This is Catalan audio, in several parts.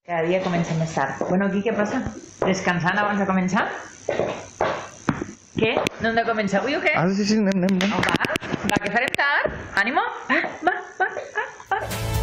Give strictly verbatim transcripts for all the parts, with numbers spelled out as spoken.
Cada dia comença més tard. Bueno, aquí què passa? Descansant abans de començar? Què? No hem de començar avui o què? Ah, sí, sí, anem, anem, anem. Va, va, que farem tard. Ànimo. Va, va, va, va, va.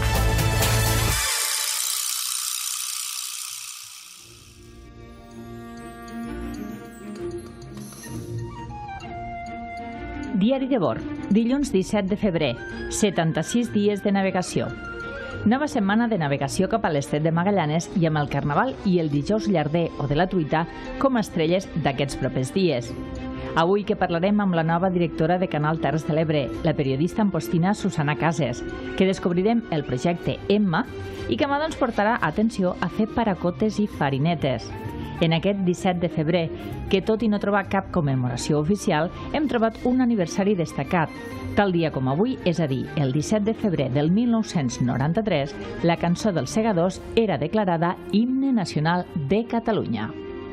Diari de bord, dilluns disset de febrer, setanta-sis dies de navegació. Nova setmana de navegació cap a l'estret de Magallanes i amb el Carnaval i el dijous llarder o de la truita com a estrelles d'aquests propers dies. Avui que parlarem amb la nova directora de Canal Terres de l'Ebre, la periodista ampostina Susana Cases, que descobrirem el projecte Emma i que mà doncs portarà atenció a fer paracotes i farinetes. En aquest disset de febrer, que tot i no trobar cap commemoració oficial, hem trobat un aniversari destacat. Tal dia com avui, és a dir, el disset de febrer del mil nou-cents noranta-tres, la cançó dels Segadors era declarada himne nacional de Catalunya.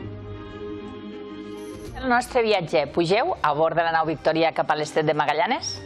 El nostre viatge, pugeu a bord de la nau Victòria cap a l'estret de Magallanes?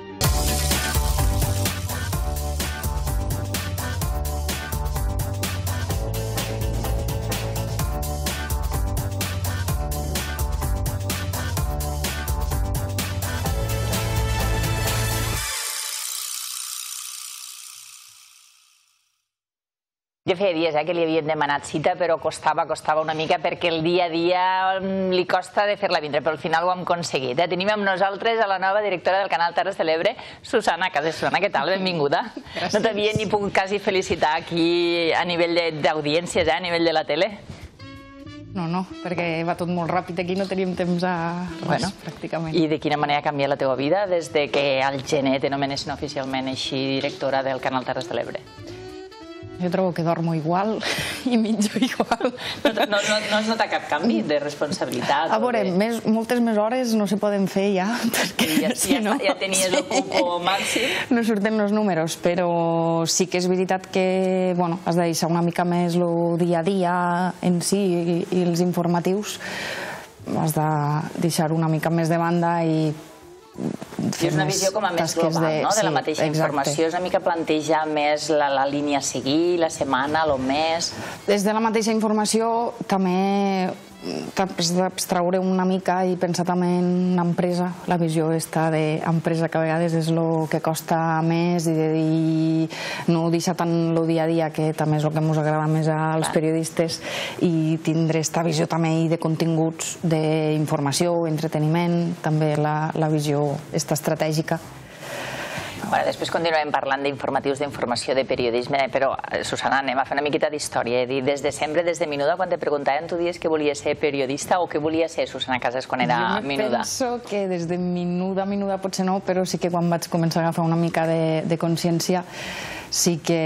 Ja feia dies que li havien demanat cita, però costava, costava una mica perquè el dia a dia li costa de fer-la vindre, però al final ho hem aconseguit. Tenim amb nosaltres a la nova directora del Canal Terres de l'Ebre, Susana Cases. Susana, què tal? Benvinguda. No t'havia ni pogut quasi felicitar aquí a nivell d'audiències, a nivell de la tele. No, no, perquè va tot molt ràpid aquí, no teníem temps a res, pràcticament. I de quina manera ha canviat la teva vida des que al gener t'anomenessin oficialment així directora del Canal Terres de l'Ebre? Jo trobo que dormo igual i menjo igual. No es nota cap canvi de responsabilitat? A veure, moltes més hores no se poden fer ja, perquè si no... Ja tenies el cupo màxim? No surten els números, però sí que és veritat que has de deixar una mica més el dia a dia en si i els informatius. Has de deixar una mica més de banda i és una visió com a més global, de la mateixa informació. És una mica plantejar més la línia a seguir, la setmana, el mes... Des de la mateixa informació també t'has d'abstraure una mica i pensar també en l'empresa, la visió està d'empresa, que a vegades és el que costa més i no deixar tant el dia a dia, que també és el que ens agrada més als periodistes, i tindre aquesta visió també de continguts, d'informació, entreteniment, també la visió estratègica. Després continuem parlant d'informatius, d'informació, de periodisme, però, Susana, anem a fer una miqueta d'història. Des de sempre, des de menuda, quan te preguntaven, tu dies que volia ser periodista o que volia ser Susana Cases quan era menuda? Jo penso que des de menuda, menuda potser no, però sí que quan vaig començar a agafar una mica de consciència, sí que...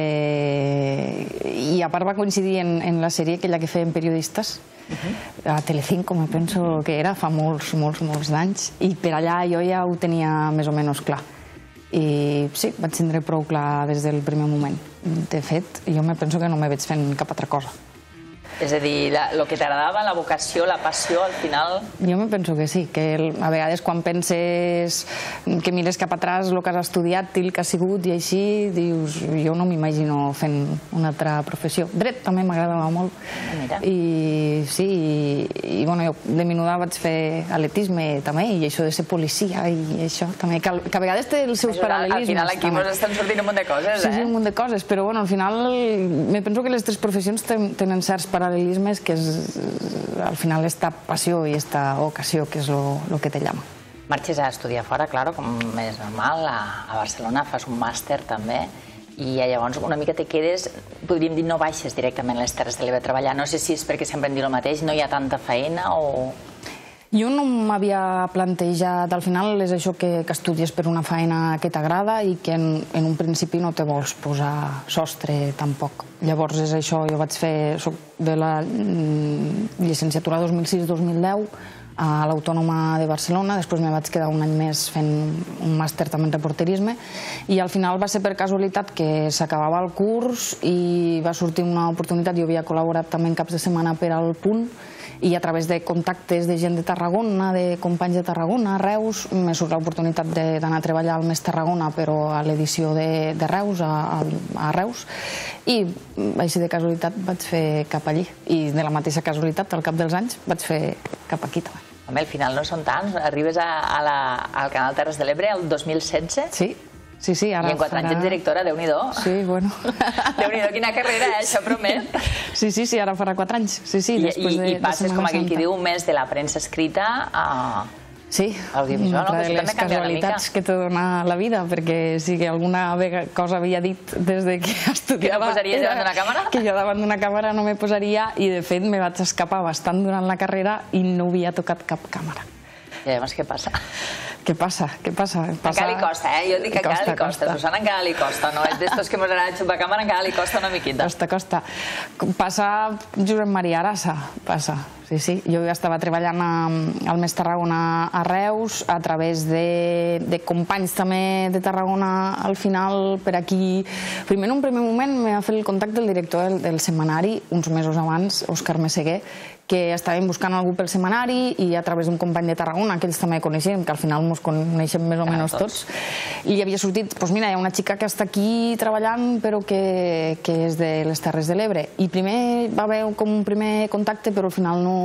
I a part va coincidir en la sèrie aquella que feien periodistes, a Telecinco, me penso que era, fa molts, molts, molts d'anys, i per allà jo ja ho tenia més o menys clar. I sí, vaig tindre prou clar des del primer moment. De fet, jo me penso que no me veig fent cap altra cosa. És a dir, el que t'agradava, la vocació, la passió, al final... Jo me penso que sí, que a vegades quan penses que mires cap atràs el que has estudiat i el que has sigut i així, dius, jo no m'imagino fent una altra professió. Dret també m'agradava molt. I sí, i bueno, jo de menuda vaig fer atletisme també, i això de ser policia i això també, que a vegades té els seus paral·lelismes. Al final aquí ens estan sortint un munt de coses, eh? Sí, un munt de coses, però bueno, al final me penso que les tres professions tenen certs paral·lelismes paral·lelismes que és al final esta passió i esta vocació que és el que te llama. Marxes a estudiar fora, clar, com és normal, a Barcelona, fas un màster també, i llavors una mica te quedes, podríem dir, no baixes directament a les Terres de l'Ebre a treballar. No sé si és perquè sempre em diu el mateix, no hi ha tanta feina o... Jo no m'havia plantejat, al final és això que estudies per una feina que t'agrada i que en un principi no te vols posar sostre tampoc. Llavors és això, jo vaig fer, soc de la llicenciatura dos mil sis dos mil deu, a l'Autònoma de Barcelona, després me vaig quedar un any més fent un màster també en reporterisme i al final va ser per casualitat que s'acabava el curs i va sortir una oportunitat. Jo havia col·laborat també en caps de setmana per al Punt i a través de contactes de gent de Tarragona, de companys de Tarragona, Reus, me surt l'oportunitat d'anar a treballar al Més Tarragona, però a l'edició de Reus, a Reus, i així de casualitat vaig fer cap allí. I de la mateixa casualitat, al cap dels anys, vaig fer cap aquí també. Home, al final no són tants. Arribes al Canal Terres de l'Ebre el dos mil setze? Sí. Sí, sí, ara I en quatre anys ets directora, Déu-n'hi-do. Sí, bueno. Déu-n'hi-do, quina carrera, eh? Això promet. Sí, sí, sí, ara farà quatre anys. Sí, sí, després de I passes, com aquell qui diu, un mes de la premsa escrita a... Sí, audiovisual, una de les casualitats que te dona la vida, perquè si alguna cosa havia dit des de que estudiava... Que no posaries davant d'una càmera? Que jo davant d'una càmera no me posaria i de fet me vaig escapar bastant durant la carrera i no havia tocat cap càmera. I llavors què passa? Què passa? Què passa? Encara li costa, eh? Jo dic que encara li costa. Susana encara li costa, no? És d'estos que mos agrada xupar càmera, encara li costa una miquita. Costa, costa. Passa Josep Maria Arasa, passa. Sí, sí. Jo estava treballant al Més Tarragona a Reus, a través de companys també de Tarragona, al final, per aquí. Primer, en un primer moment, m'ha fet el contacte el director del setmanari, uns mesos abans, Òscar Meseguer, que estàvem buscant algú pel setmanari i a través d'un company de Tarragona, que ells també coneixem, que al final ens coneixem més o menys tots, i havia sortit, doncs mira, hi ha una xica que està aquí treballant però que és de les Terres de l'Ebre. I primer va haver com un primer contacte, però al final no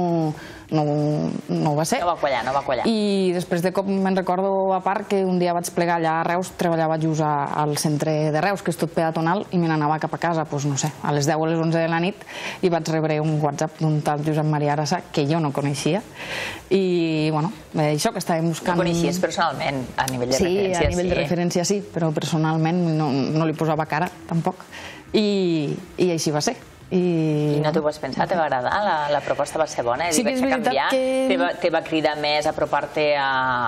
no va ser. No va quallar, no va quallar. I després de cop me'n recordo a part que un dia vaig plegar allà a Reus, treballava just al centre de Reus, que és tot peatonal, i me n'anava cap a casa, doncs no sé, a les deu o les onze de la nit, i vaig rebre un WhatsApp d'un tal Josep Maria Arasa, que jo no coneixia, i, bueno, això que estàvem buscant... No coneixies personalment, a nivell de referència, sí? Sí, a nivell de referència sí, però personalment no li posava cara, tampoc, i així va ser. I no t'ho vas pensar? Te va agradar? La proposta va ser bona? Sí que és veritat que... Te va cridar més a apropar-te a...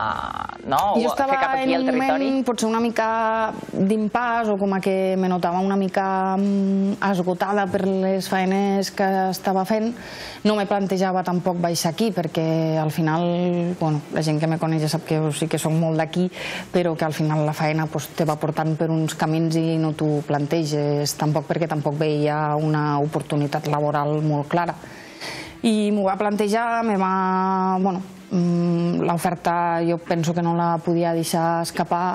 Jo estava en un moment potser una mica d'impàs o com que me notava una mica esgotada per les feines que estava fent. No me plantejava tampoc baixar aquí perquè al final, bueno, la gent que me coneix ja sap que sí que soc molt d'aquí, però que al final la feina te va portant per uns camins i no t'ho planteges tampoc perquè tampoc veia una oportunitat laboral molt clara. I m'ho va plantejar, me va... bueno, l'oferta jo penso que no la podia deixar escapar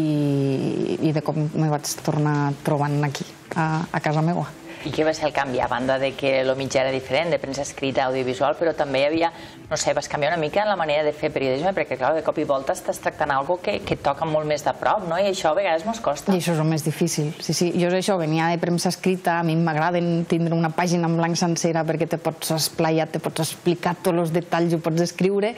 i de cop me vaig tornar trobant aquí, a casa meva. I què va ser el canvi? A banda de que el mitjà era diferent, de premsa escrita, audiovisual, però també hi havia, no sé, vas canviar una mica la manera de fer periodisme, perquè, clar, de cop i volta estàs tractant alguna cosa que toca molt més de prop, no? I això a vegades mos costa. I això és el més difícil. Sí, sí. Jo això, venia de premsa escrita, a mi m'agrada tindre una pàgina en blanc sencera perquè te pots esplaiar, te pots explicar tots els detalls, ho pots escriure,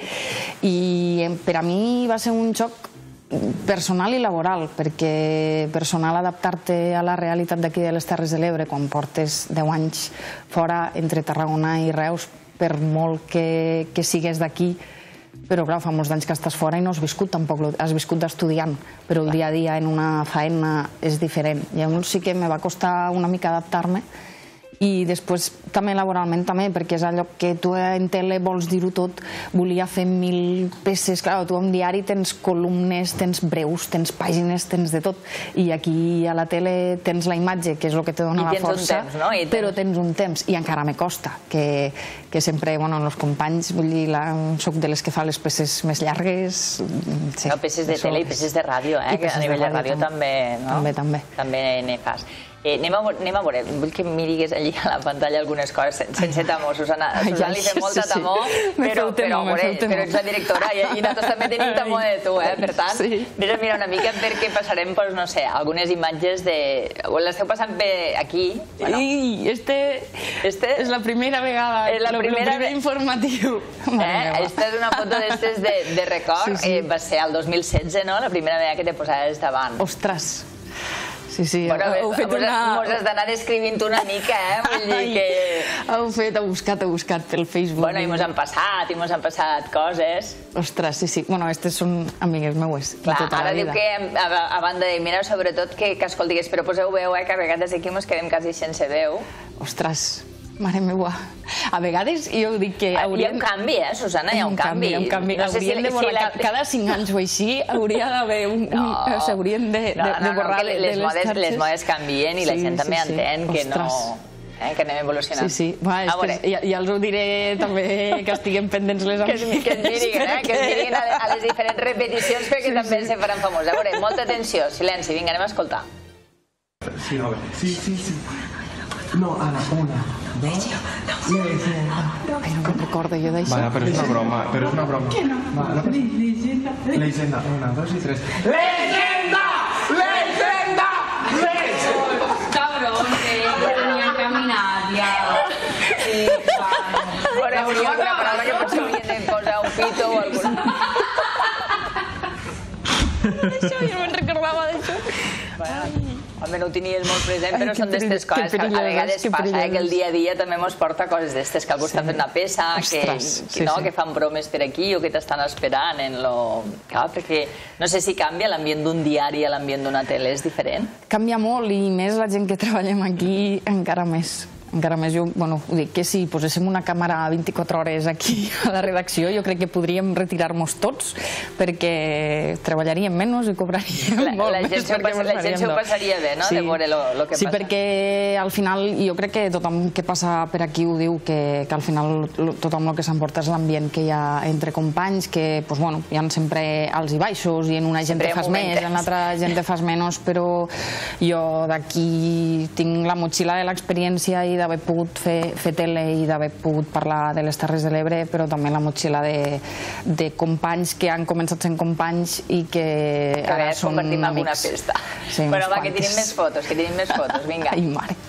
i per a mi va ser un xoc personal i laboral, perquè personal adaptar-te a la realitat d'aquí de les Terres de l'Ebre quan portes deu anys fora entre Tarragona i Reus, per molt que sigues d'aquí, però clar, fa molts anys que estàs fora i no has viscut tampoc, has viscut d'estudiant, però el dia a dia en una feina és diferent. Llavors sí que me va costar una mica adaptar-me i després també laboralment també, perquè és allò que tu en tele vols dir-ho tot, volia fer mil peces, clar, tu en diari tens columnes, tens breus, tens pàgines, tens de tot, i aquí a la tele tens la imatge, que és el que te dona la força, però tens un temps, i encara me costa, que sempre, bueno, els companys, vull dir, soc de les que fa les peces més llargues. No, peces de tele i peces de ràdio, eh, que a nivell de ràdio també, no? També, també. També ne fas. Anem a veure, vull que m'hi digues allí a la pantalla algunes coses, sense temor, Susana. Susana li fa molta temor, però ets la directora i nosaltres també tenim temor de tu, eh? Per tant, vés a mirar una mica perquè passarem, no sé, algunes imatges de... L'esteu passant bé aquí. I este és la primera vegada, el primer informatiu. Esta és una foto d'estes de record, va ser el dos mil setze, no? La primera vegada que te posaves davant. Ostres! Sí, sí, heu fet una... Mos has d'anar descrivint una mica, eh? Vull dir que... Heu fet, heu buscat, heu buscat pel Facebook. Bueno, i mos han passat, i mos han passat coses. Ostres, sí, sí. Bueno, aquestes són amigues meues. Clar, ara diu que, a banda de mira, sobretot que escoltigues, però poseu veu, eh? Que a vegades aquí mos quedem quasi sense veu. Ostres... mare meva. A vegades jo dic que haurien... Hi ha un canvi, eh, Susana, hi ha un canvi. Haurien de borrar, cada cinc anys o així, hauria d'haver un... S'haurien de borrar de les xarxes. Les modes canvien i la gent també entén que no... que anem evolucionant. Sí, sí. Ja els ho diré també, que estiguem pendents les amigues. Que es mirin a les diferents repeticions perquè també se faran famoses. A veure, molta atenció, silenci, vinga, anem a escoltar. Sí, a ver. Sí, sí, sí. No, a la una, dos, leyenda. Ai, no me'n recordo jo d'això. Vale, però és una broma, però és una broma. Que no? Leyenda. Leyenda, una, dos i tres. Leyenda! Leyenda! Leyenda! Cabrón, que ja tenia caminat, ja. Bueno, hauria una paraula que potser haurien de posar un pito o alguna. Això, jo no me'n recordava d'això. Home, no ho tenies molt present, però són d'estes coses que a vegades passa, que el dia a dia també mos porta coses d'estes, que algú està fent una peça, que fan bromes per aquí o que t'estan esperant en lo... Clar, perquè no sé si canvia l'ambient d'un diari a l'ambient d'una tele, és diferent? Canvia molt i més la gent que treballem aquí encara més. Encara més, jo, bueno, ho dic que si poséssim una càmera vint-i-quatre hores aquí a la redacció, jo crec que podríem retirar-nos tots, perquè treballaríem menys i cobraríem molt més. La gent s'ho passaria bé, no?, de veure el que passa. Sí, perquè al final, jo crec que tothom que passa per aquí ho diu, que al final tothom el que s'emporta és l'ambient que hi ha entre companys, que, doncs, bueno, hi ha sempre alts i baixos, i en una gent te fas més, en l'altra gent te fas menys, però jo d'aquí tinc la motxilla de l'experiència i d'haver pogut fer tele i d'haver pogut parlar de les Terres de l'Ebre, però també la motxilla de companys que han començat sent companys i que ara són amics. Convertim en alguna festa. Bueno, va, que tenim més fotos, que tenim més fotos, vinga. Ai, mare.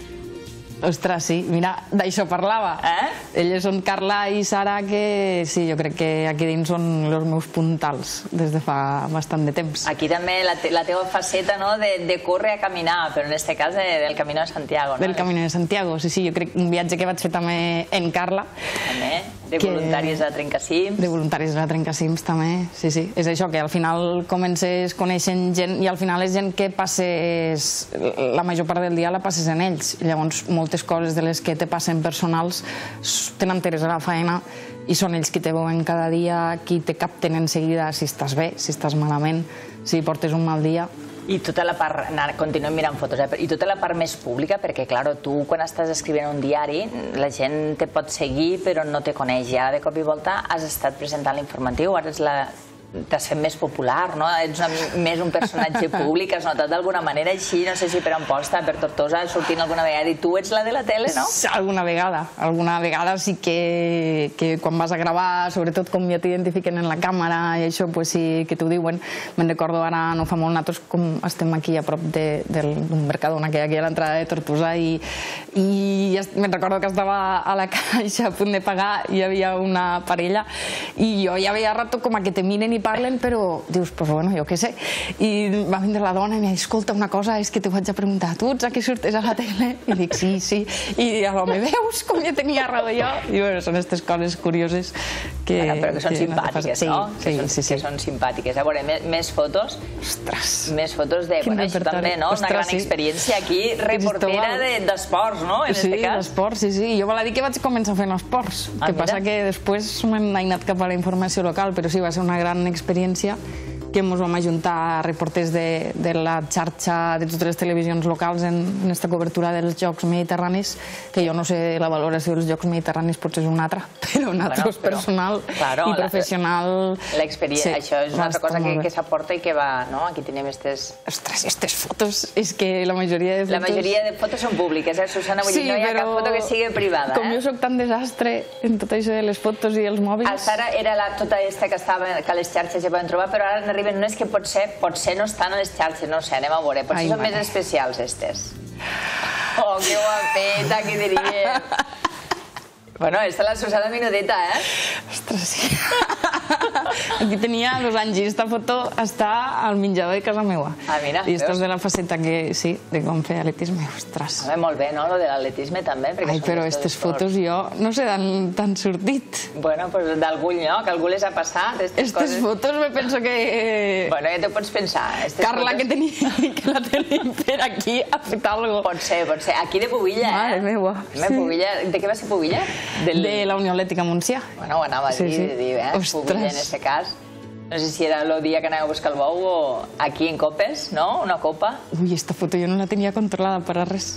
Ostres, sí, mira, d'això parlava. Elles són Carla i Sara, que sí, jo crec que aquí dins són els meus puntals des de fa bastant de temps. Aquí també la teva faceta de córrer a caminar, però en aquest cas del Camino de Santiago. Del Camino de Santiago, sí, sí, jo crec un viatge que vaig fer també en Carla. També, de voluntaris a Trencacims. De voluntaris a Trencacims també, sí, sí. És això, que al final comences coneixent gent i al final és gent que passes, la major part del dia la passes en ells. Llavors, moltes coses de les que te passen personals tenen interès a la feina i són ells qui te veuen cada dia, qui te capten en seguida si estàs bé, si estàs malament, si portes un mal dia. I tota la part, continuem mirant fotos, i tota la part més pública, perquè, clar, tu quan estàs escrivint un diari, la gent te pot seguir però no te coneix, i ara de cop i volta has estat presentant l'informatiu, ara ets la... t'has fet més popular, no? Ets més un personatge públic, has notat d'alguna manera així, no sé si per Amposta, per Tortosa, sortint alguna vegada i tu ets la de la tele, no? Alguna vegada, alguna vegada sí que quan vas a gravar, sobretot com ja t'identifiquen en la càmera i això, pues sí que t'ho diuen. Me'n recordo ara, no fa molt, nosaltres com estem aquí a prop d'un Mercadona que hi ha aquí a l'entrada de Tortosa i me'n recordo que estava a la caixa a punt de pagar i hi havia una parella i jo ja veia rato com a que te miren i parlen, però dius, pues bueno, jo què sé. I va vindre la dona i m'ha dit, escolta, una cosa, és que t'ho vaig a preguntar, tu ets a què surtes a la tele? I dic, sí, sí. I l'home, veus com ja tenia raó jo? I bueno, són aquestes coses curioses que... Però que són simpàtiques, no? Sí, sí, sí. Que són simpàtiques. A veure, més fotos. Ostres. Més fotos de... Bueno, això també, no? Una gran experiència aquí, reportera d'esports, no? En este cas. Sí, d'esports, sí, sí. Jo val a dir que vaig començar fent esports. Que passa que després m'he anat cap a la informació local, però sí, va ser una gran experiència que ens vam ajuntar reporters de la xarxa de totes les televisions locals en aquesta cobertura dels Jocs Mediterranis, que jo no sé la valoració dels Jocs Mediterranis, potser és una altra, però nosaltres personal i professional... L'experiència, això és una altra cosa que s'aporta i que va, no? Aquí tenim aquestes... Ostres, aquestes fotos, és que la majoria de fotos... La majoria de fotos són públiques, eh, Susana? Vull dir, no hi ha cap foto que sigui privada, eh? Com jo soc tan desastre en tot això de les fotos i els mòbils... El Sara era tota aquesta que estava, que les xarxes ja poden trobar, però ara n'arriben unes que potser no estan a les xarxes, no sé, anem a veure. Potser són més especials, aquestes. Oh, que guapeta, que diríem. Bueno, esta és la Susana Minudeta, eh? Ostres, sí. Aquí tenia dos anys i aquesta foto està al menjador de casa meva. Ah, mira, I aquesta és de la faceta que, sí, de com fer atletisme. Ostres. Molt bé, no?, lo de l'atletisme també. Ai, però aquestes fotos jo no sé d'on t'han sortit. Bueno, doncs d'algú, no?, que algú les ha passat. Aquestes fotos me penso que... Bueno, ja t'ho pots pensar. Carla, que la tenim per aquí, ha fet alguna cosa. Pot ser, pot ser. Aquí de Pubilla, eh? Mare meva. De què va ser Pubilla? De la Unió Atlètica Montsià. Bueno, ho anava a dir, de dir, eh? Pubilla, en aquest cas. No sé si era el dia que anàveu a buscar el bou o aquí en copes, no? Una copa. Ui, aquesta foto jo no la tenia controlada per a res.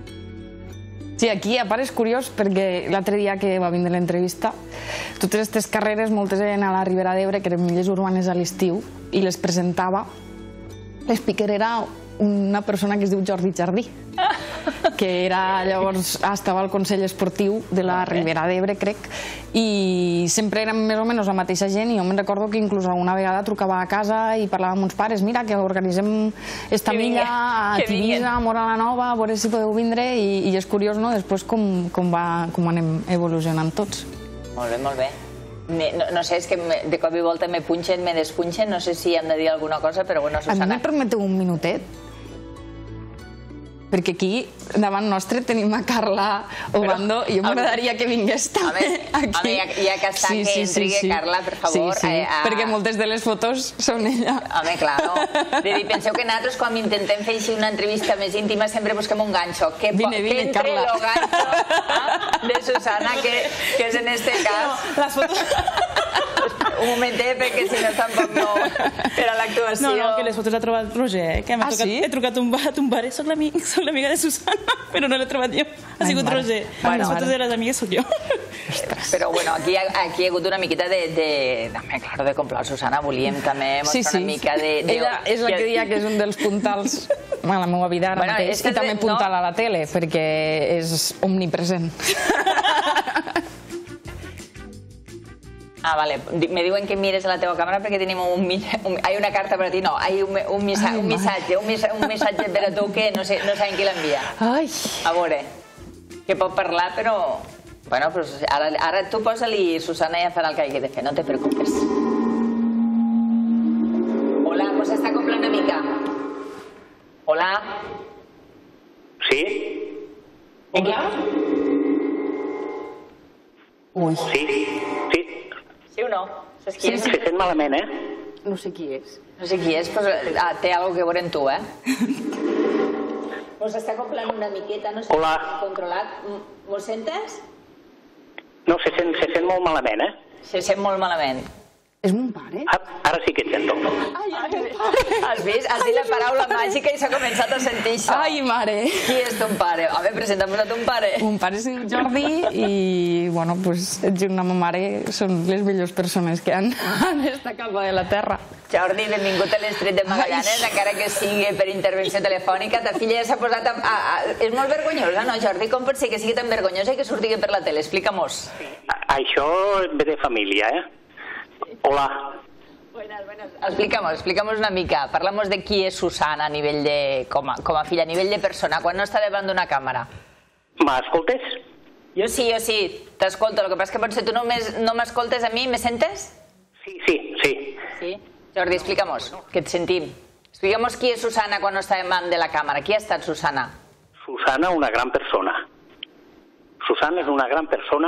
Sí, aquí, a part, és curiós, perquè l'altre dia que va vindre l'entrevista, totes aquestes carreres, moltes eren a la Ribera d'Ebre, que eren milles urbanes a l'estiu, i les presentava. L'speaker era una persona que es diu Jordi Jardí, que era llavors estava al Consell Esportiu de la Ribera d'Ebre, crec, i sempre érem més o menys la mateixa gent, i jo me'n recordo que inclús alguna vegada trucava a casa i parlava amb uns pares, mira, que organitzem esta milla a Tivissa, a Móra la Nova, a veure si podeu vindre, i és curiós, no?, després com anem evolucionant tots. Molt bé, molt bé. No sé, és que de cop i volta me punxen, me despunxen, no sé si hem de dir alguna cosa, però bueno, Susana... A mi me permeteu un minutet? Perquè aquí, davant nostre, tenim a Carla Obando i jo m'agradaria que vingués també aquí. Home, ja que està, que entri Carla, per favor. Sí, sí, perquè moltes de les fotos són ella. Home, clar, no. Penseu que nosaltres, quan intentem fer així una entrevista més íntima, sempre busquem un ganxo. Que entre el ganxo de Susana, que és en este cas... Les fotos... Un momentet, perquè si no tampoc no... Per a l'actuació... No, no, que les fotos l'ha trobat Roger, que he trucat un bar, soc l'amiga de Susana, però no l'he trobat jo. Ha sigut Roger. Les fotos de les amigues soc jo. Però bueno, aquí hi ha hagut una miqueta de... Claro, de comprar Susana, volíem també mostrar una mica de... Ella és la que diria que és un dels puntals a la meva vida ara mateix, i també puntal a la tele, perquè és omnipresent. Ah, vale. Me diuen que mires a la teva càmera perquè tenim un... Hay una carta per a ti, no. Hay un missatge, un missatge per a tu que no saben qui l'envia. Ai. A veure, que pot parlar, però... Bueno, ara tu posa-li, Susana ja farà el que hagi de fer, no te preocupes. Hola, pues està complant una mica. Hola. Sí? Hola? Ui. Sí, sí. Sí o no? Saps qui és? Se sent malament, eh? No sé qui és. No sé qui és, però té alguna cosa a veure amb tu, eh? Mos està complant una miqueta, no sé si Hola. està controlat. Mos sentes? No, se sent, se sent molt malament, eh? Se sent molt malament. És mon pare? Ara sí que et sento. Has vist? Has dit la paraula màgica i s'ha començat a sentir això. Ai, mare. Qui és ton pare? Home, presenta'm a ton pare. Mon pare es diu Jordi i, bueno, pues, junt amb ma mare són les millors persones que han en esta capa de la terra. Jordi, benvingut a l'Estret de Magallanes, encara que sigui per intervenció telefònica. Ta filla ja s'ha posat a... És molt vergonyosa, no, Jordi? Com pot ser que sigui tan vergonyosa i que surti per la tele? Explica-mos. Això ve de família, eh? Hola. Buenas, buenas. Explica-mos, explica-mos una mica. Parla-mos de qui és Susana a nivell de... com a filla, a nivell de persona, quan no està davant d'una càmera. M'escoltes? Jo sí, jo sí, t'escolto. El que passa és que potser tu no m'escoltes a mi, me sentes? Sí, sí, sí. Sí? Jordi, explica-mos, que et sentim. Explica-mos qui és Susana quan no està davant de la càmera. Qui ha estat Susana? Susana, una gran persona. Susana és una gran persona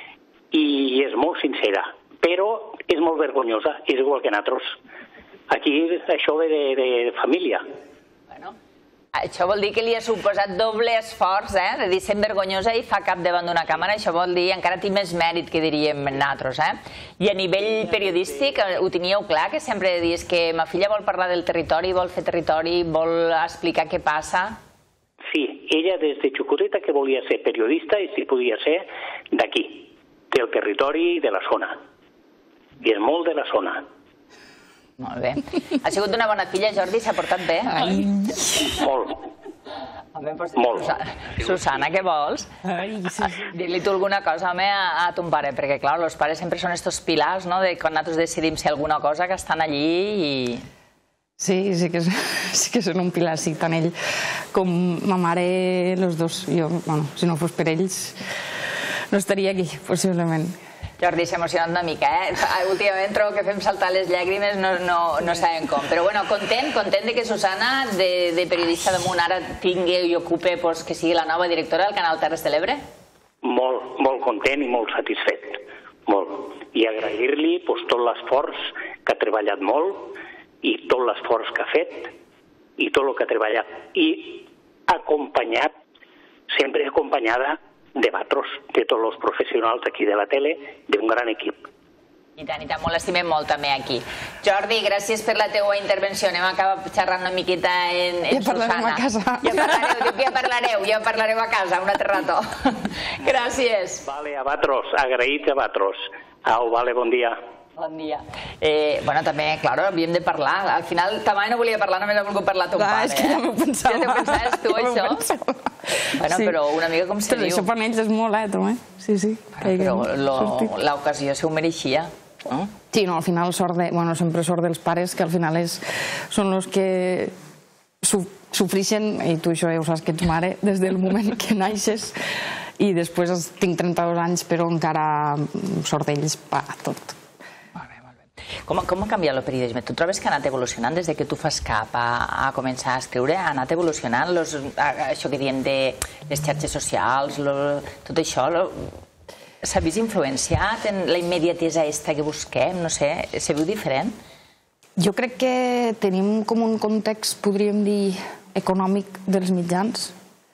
i és molt sincera, però és molt vergonyosa, és igual que nosaltres. Aquí això ve de, de família. Bueno, això vol dir que li ha suposat doble esforç, eh? De dir sent vergonyosa i fa cap davant d'una càmera, això vol dir encara té més mèrit que diríem nosaltres, eh? I a nivell periodístic ho teníeu clar, que sempre dius que ma filla vol parlar del territori, vol fer territori, vol explicar què passa? Sí, ella des de xicoteta que volia ser periodista i si podia ser d'aquí, del territori i de la zona. I és molt de la zona. Molt bé. Ha sigut una bona filla, Jordi? S'ha portat bé? Molt. Molt. Susana, què vols? Dir-li tu alguna cosa, home, a ton pare, perquè, clar, els pares sempre són estos pilars, no?, de quan nosaltres decidim ser alguna cosa, que estan allí i... Sí, sí que, sí que són un pilar, sí, tant ell com ma mare, els dos. Jo, bueno, si no fos per ells, no estaria aquí, possiblement. Jordi, s'ha emocionat una mica, eh? Últimament trobo que fem saltar les llàgrimes, no sabem com. Però bueno, content, content que Susana, de periodista d'Amunt, ara tingui i ocupe que sigui la nova directora del canal Terres de l'Ebre? Molt, molt content i molt satisfet. Molt. I agrair-li tot l'esforç que ha treballat molt i tot l'esforç que ha fet i tot el que ha treballat. I acompanyat, sempre acompanyada de vosaltres, de tots els professionals aquí de la tele, d'un gran equip. I tant, i tant, molt l'estimem molt també aquí. Jordi, gràcies per la teua intervenció. Anem a acabar xerrant una miqueta en Susana. Ja parlarem a casa. Ja parlareu, ja parlareu a casa un altre rato. Gràcies. Vale, a vosaltres, agraït a vosaltres. Au, vale, bon dia. Bon dia. Bueno, també, clar, havíem de parlar. Al final, Tamara no volia parlar, només ha volgut parlar ton pare. És que ja m'ho pensava. Ja t'ho pensaves tu, això? Bueno, però una mica com se diu. Això per ells és molt, eh, també. Sí, sí. Però l'ocasió s'ho mereixia. Sí, no, al final sort de... Bueno, sempre sort dels pares, que al final són els que sofreixen, i tu això ja ho saps que ets mare, des del moment que naixes, i després tinc trenta-dos anys, però encara sort d'ells per tot. Com ha canviat el periodisme? Tu trobes que ha anat evolucionant des que tu fas cap a començar a escriure? Ha anat evolucionant això que diem de les xarxes socials, tot això? S'ha vist influenciat en la immediatesa aquesta que busquem? No sé, se veu diferent? Jo crec que tenim com un context, podríem dir, econòmic dels mitjans,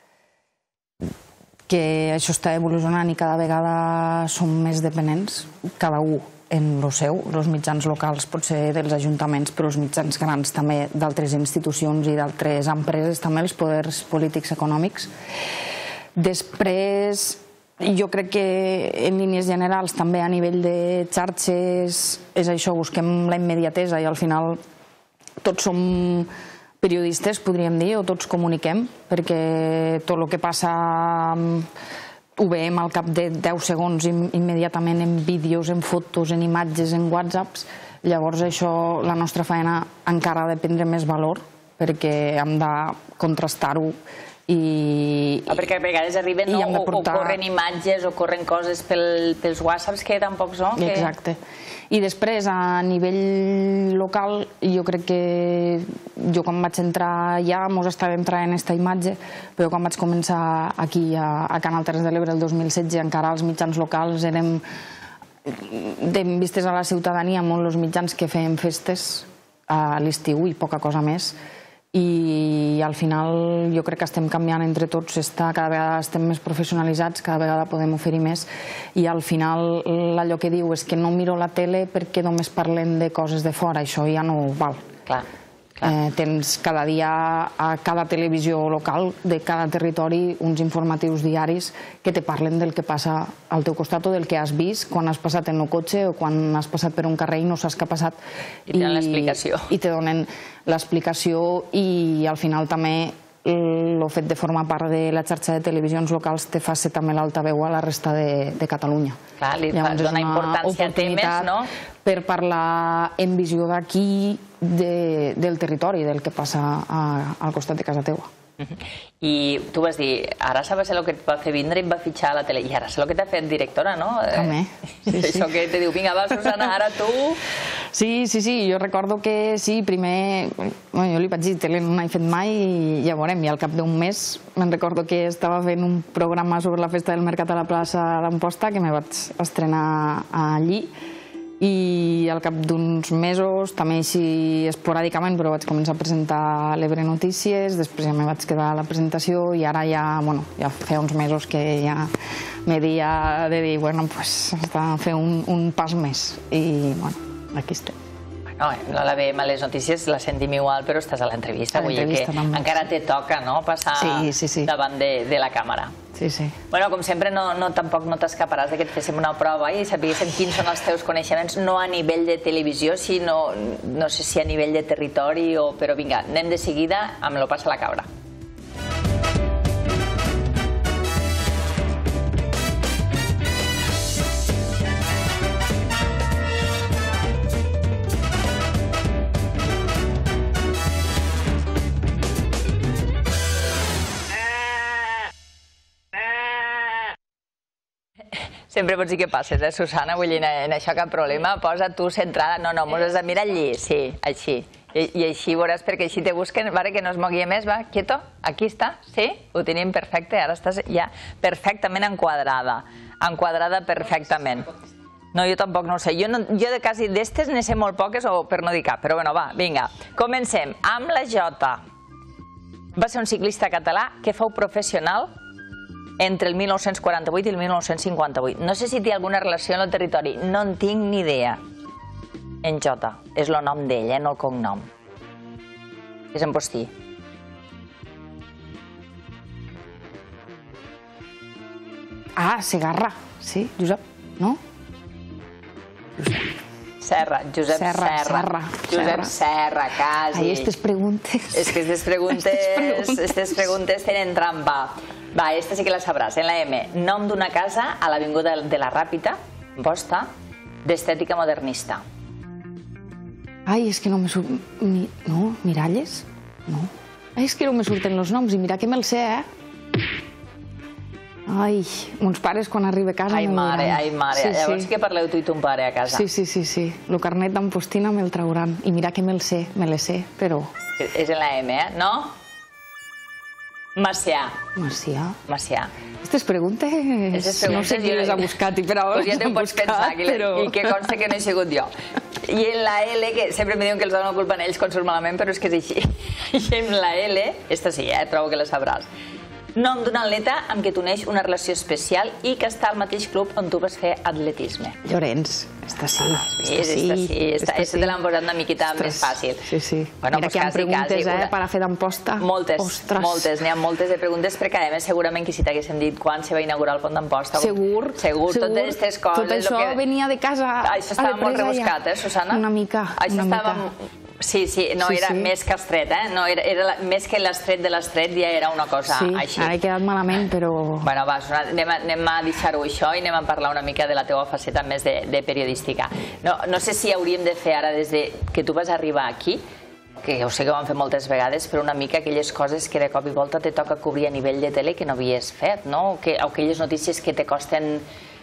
que això està evolucionant i cada vegada som més dependents, cada un en el seu, els mitjans locals potser dels ajuntaments, però els mitjans grans també d'altres institucions i d'altres empreses, també els poders polítics econòmics. Després, jo crec que en línies generals també a nivell de xarxes és això, busquem la immediatesa i al final tots som periodistes, podríem dir, o tots comuniquem, perquè tot el que passa ho veiem al cap de deu segons immediatament en vídeos, en fotos, en imatges, en whatsapps. Llavors això, la nostra feina encara ha de prendre més valor perquè hem de contrastar-ho i... Perquè a vegades arriben o corren imatges o corren coses pels whatsapps que tampoc són. Exacte. I després, a nivell local, jo crec que jo quan vaig entrar ja mos estava entrant en aquesta imatge, però quan vaig començar aquí a Canal Terres de l'Ebre el dos mil setze encara els mitjans locals érem vistes a la ciutadania molt els mitjans que feien festes a l'estiu i poca cosa més. I al final jo crec que estem canviant entre tots, cada vegada estem més professionalitzats, cada vegada podem oferir més i al final allò que diu és que no miro la tele perquè només parlem de coses de fora, això ja no val. Clar. Tens cada dia a cada televisió local de cada territori uns informatius diaris que te parlen del que passa al teu costat o del que has vist quan has passat en el cotxe o quan has passat per un carrer i no saps què ha passat. I te donen l'explicació. I te donen l'explicació i al final també el fet de formar part de la xarxa de televisions locals te fa ser també l'altaveu a la resta de Catalunya. Clar, li dona importància a temes, no? Per parlar en visió d'aquí del territori, del que passa al costat de casa teua. I tu vas dir, ara sabes el que et va fer vindre i em va fitxar a la tele, i ara sé el que t'ha fet directora, no? També. Això que te diu, vinga, va, Susana, ara tu... Sí, sí, sí, jo recordo que sí, primer, jo li vaig dir, tele no n'he fet mai i ja veurem, i al cap d'un mes me'n recordo que estava fent un programa sobre la festa del mercat a la plaça d'Amposta, que me vaig estrenar allí, i al cap d'uns mesos, també així esporàdicament, però vaig començar a presentar l'Ebre Notícies, després ja me vaig quedar a la presentació i ara ja, bueno, ja feia uns mesos que ja m'he dit de dir, bueno, pues, fer un pas més i, bueno, aquí estem. No la veiem a les notícies, la sentim igual, però estàs a l'entrevista, vull dir que encara te toca passar davant de la càmera. Sí, sí. Bueno, com sempre, tampoc no t'escaparàs que et féssim una prova i sapiguéssim quins són els teus coneixements, no a nivell de televisió, sinó, no sé si a nivell de territori, però vinga, anem de seguida amb lo passa la cabra. Sempre pots dir que passes, eh, Susana? Vull dir, en això cap problema. Posa tu centrada. No, no, mos has de mirar allí. Sí, així. I així veuràs, perquè així te busquen, vale, que no es mogui més, va, quieto, aquí està, sí, ho tenim perfecte, ara estàs ja perfectament enquadrada, enquadrada perfectament. No, jo tampoc no ho sé, jo de quasi d'estes ne sé molt poques, o per no dir cap, però bueno, va, vinga, comencem amb la Jota. Va ser un ciclista català que fou professional entre el mil nou-cents quaranta-vuit i el mil nou-cents cinquanta-vuit. No sé si té alguna relació amb el territori, no en tinc ni idea. En Jota, és el nom d'ell, no el cognom. És en Postí. Ah, Segarra, sí, Josep, no? Serra, Josep Serra. Josep Serra, quasi. Ai, aquestes preguntes... És que aquestes preguntes tenen trampa. Va, aquesta sí que la sabràs, en la M. Nom d'una casa a l'avinguda de la Ràpita, Amposta, d'estètica modernista. Ai, és que no me surt... No? Miralles? No. Ai, és que no me surten els noms i mira que me'l sé, eh? Ai, mons pares quan arriba a casa... Ai, mare, ai, mare. Llavors que parleu tu i ton pare a casa. Sí, sí, sí, sí. El carnet d'Ampostina me'l trauran. I mira que me'l sé, me l'he sé, però... És en la M, eh? No? Macià. Macià? Macià. Aquestes preguntes... No sé qui les ha buscat i per a on les ha buscat, però... I que consta que no he sigut jo. I en la L, que sempre me diuen que els donen la culpa a ells quan surt malament, però és que és així. I en la L, esta sí, eh, trobo que la sabràs. Nom d'un atleta amb què t'uneix una relació especial i que està al mateix club on tu vas fer atletisme. Llorenç, esta sí, esta sí. Esta sí, te l'han posat una miqueta més fàcil. Sí, sí. Mira que hi ha preguntes, eh, per a fer d'Amposta. Moltes, moltes, n'hi ha moltes de preguntes, perquè a més segurament que si t'haguéssim dit quan se va inaugurar el pont d'Amposta... Segur. Segur, totes aquestes coses... Tot això venia de casa... Això estava molt rebuscat, eh, Susana? Una mica, una mica. Sí, sí, no era més que estret, eh? Era més que l'estret de l'estret, ja era una cosa així. Sí, ara he quedat malament, però... Bueno, va, anem a deixar-ho això i anem a parlar una mica de la teva faceta més de periodística. No sé si hauríem de fer ara, des que tu vas arribar aquí, que ho sé que ho vam fer moltes vegades, però una mica aquelles coses que de cop i volta te toca cobrir a nivell de tele que no havies fet, no? O aquelles notícies que te costen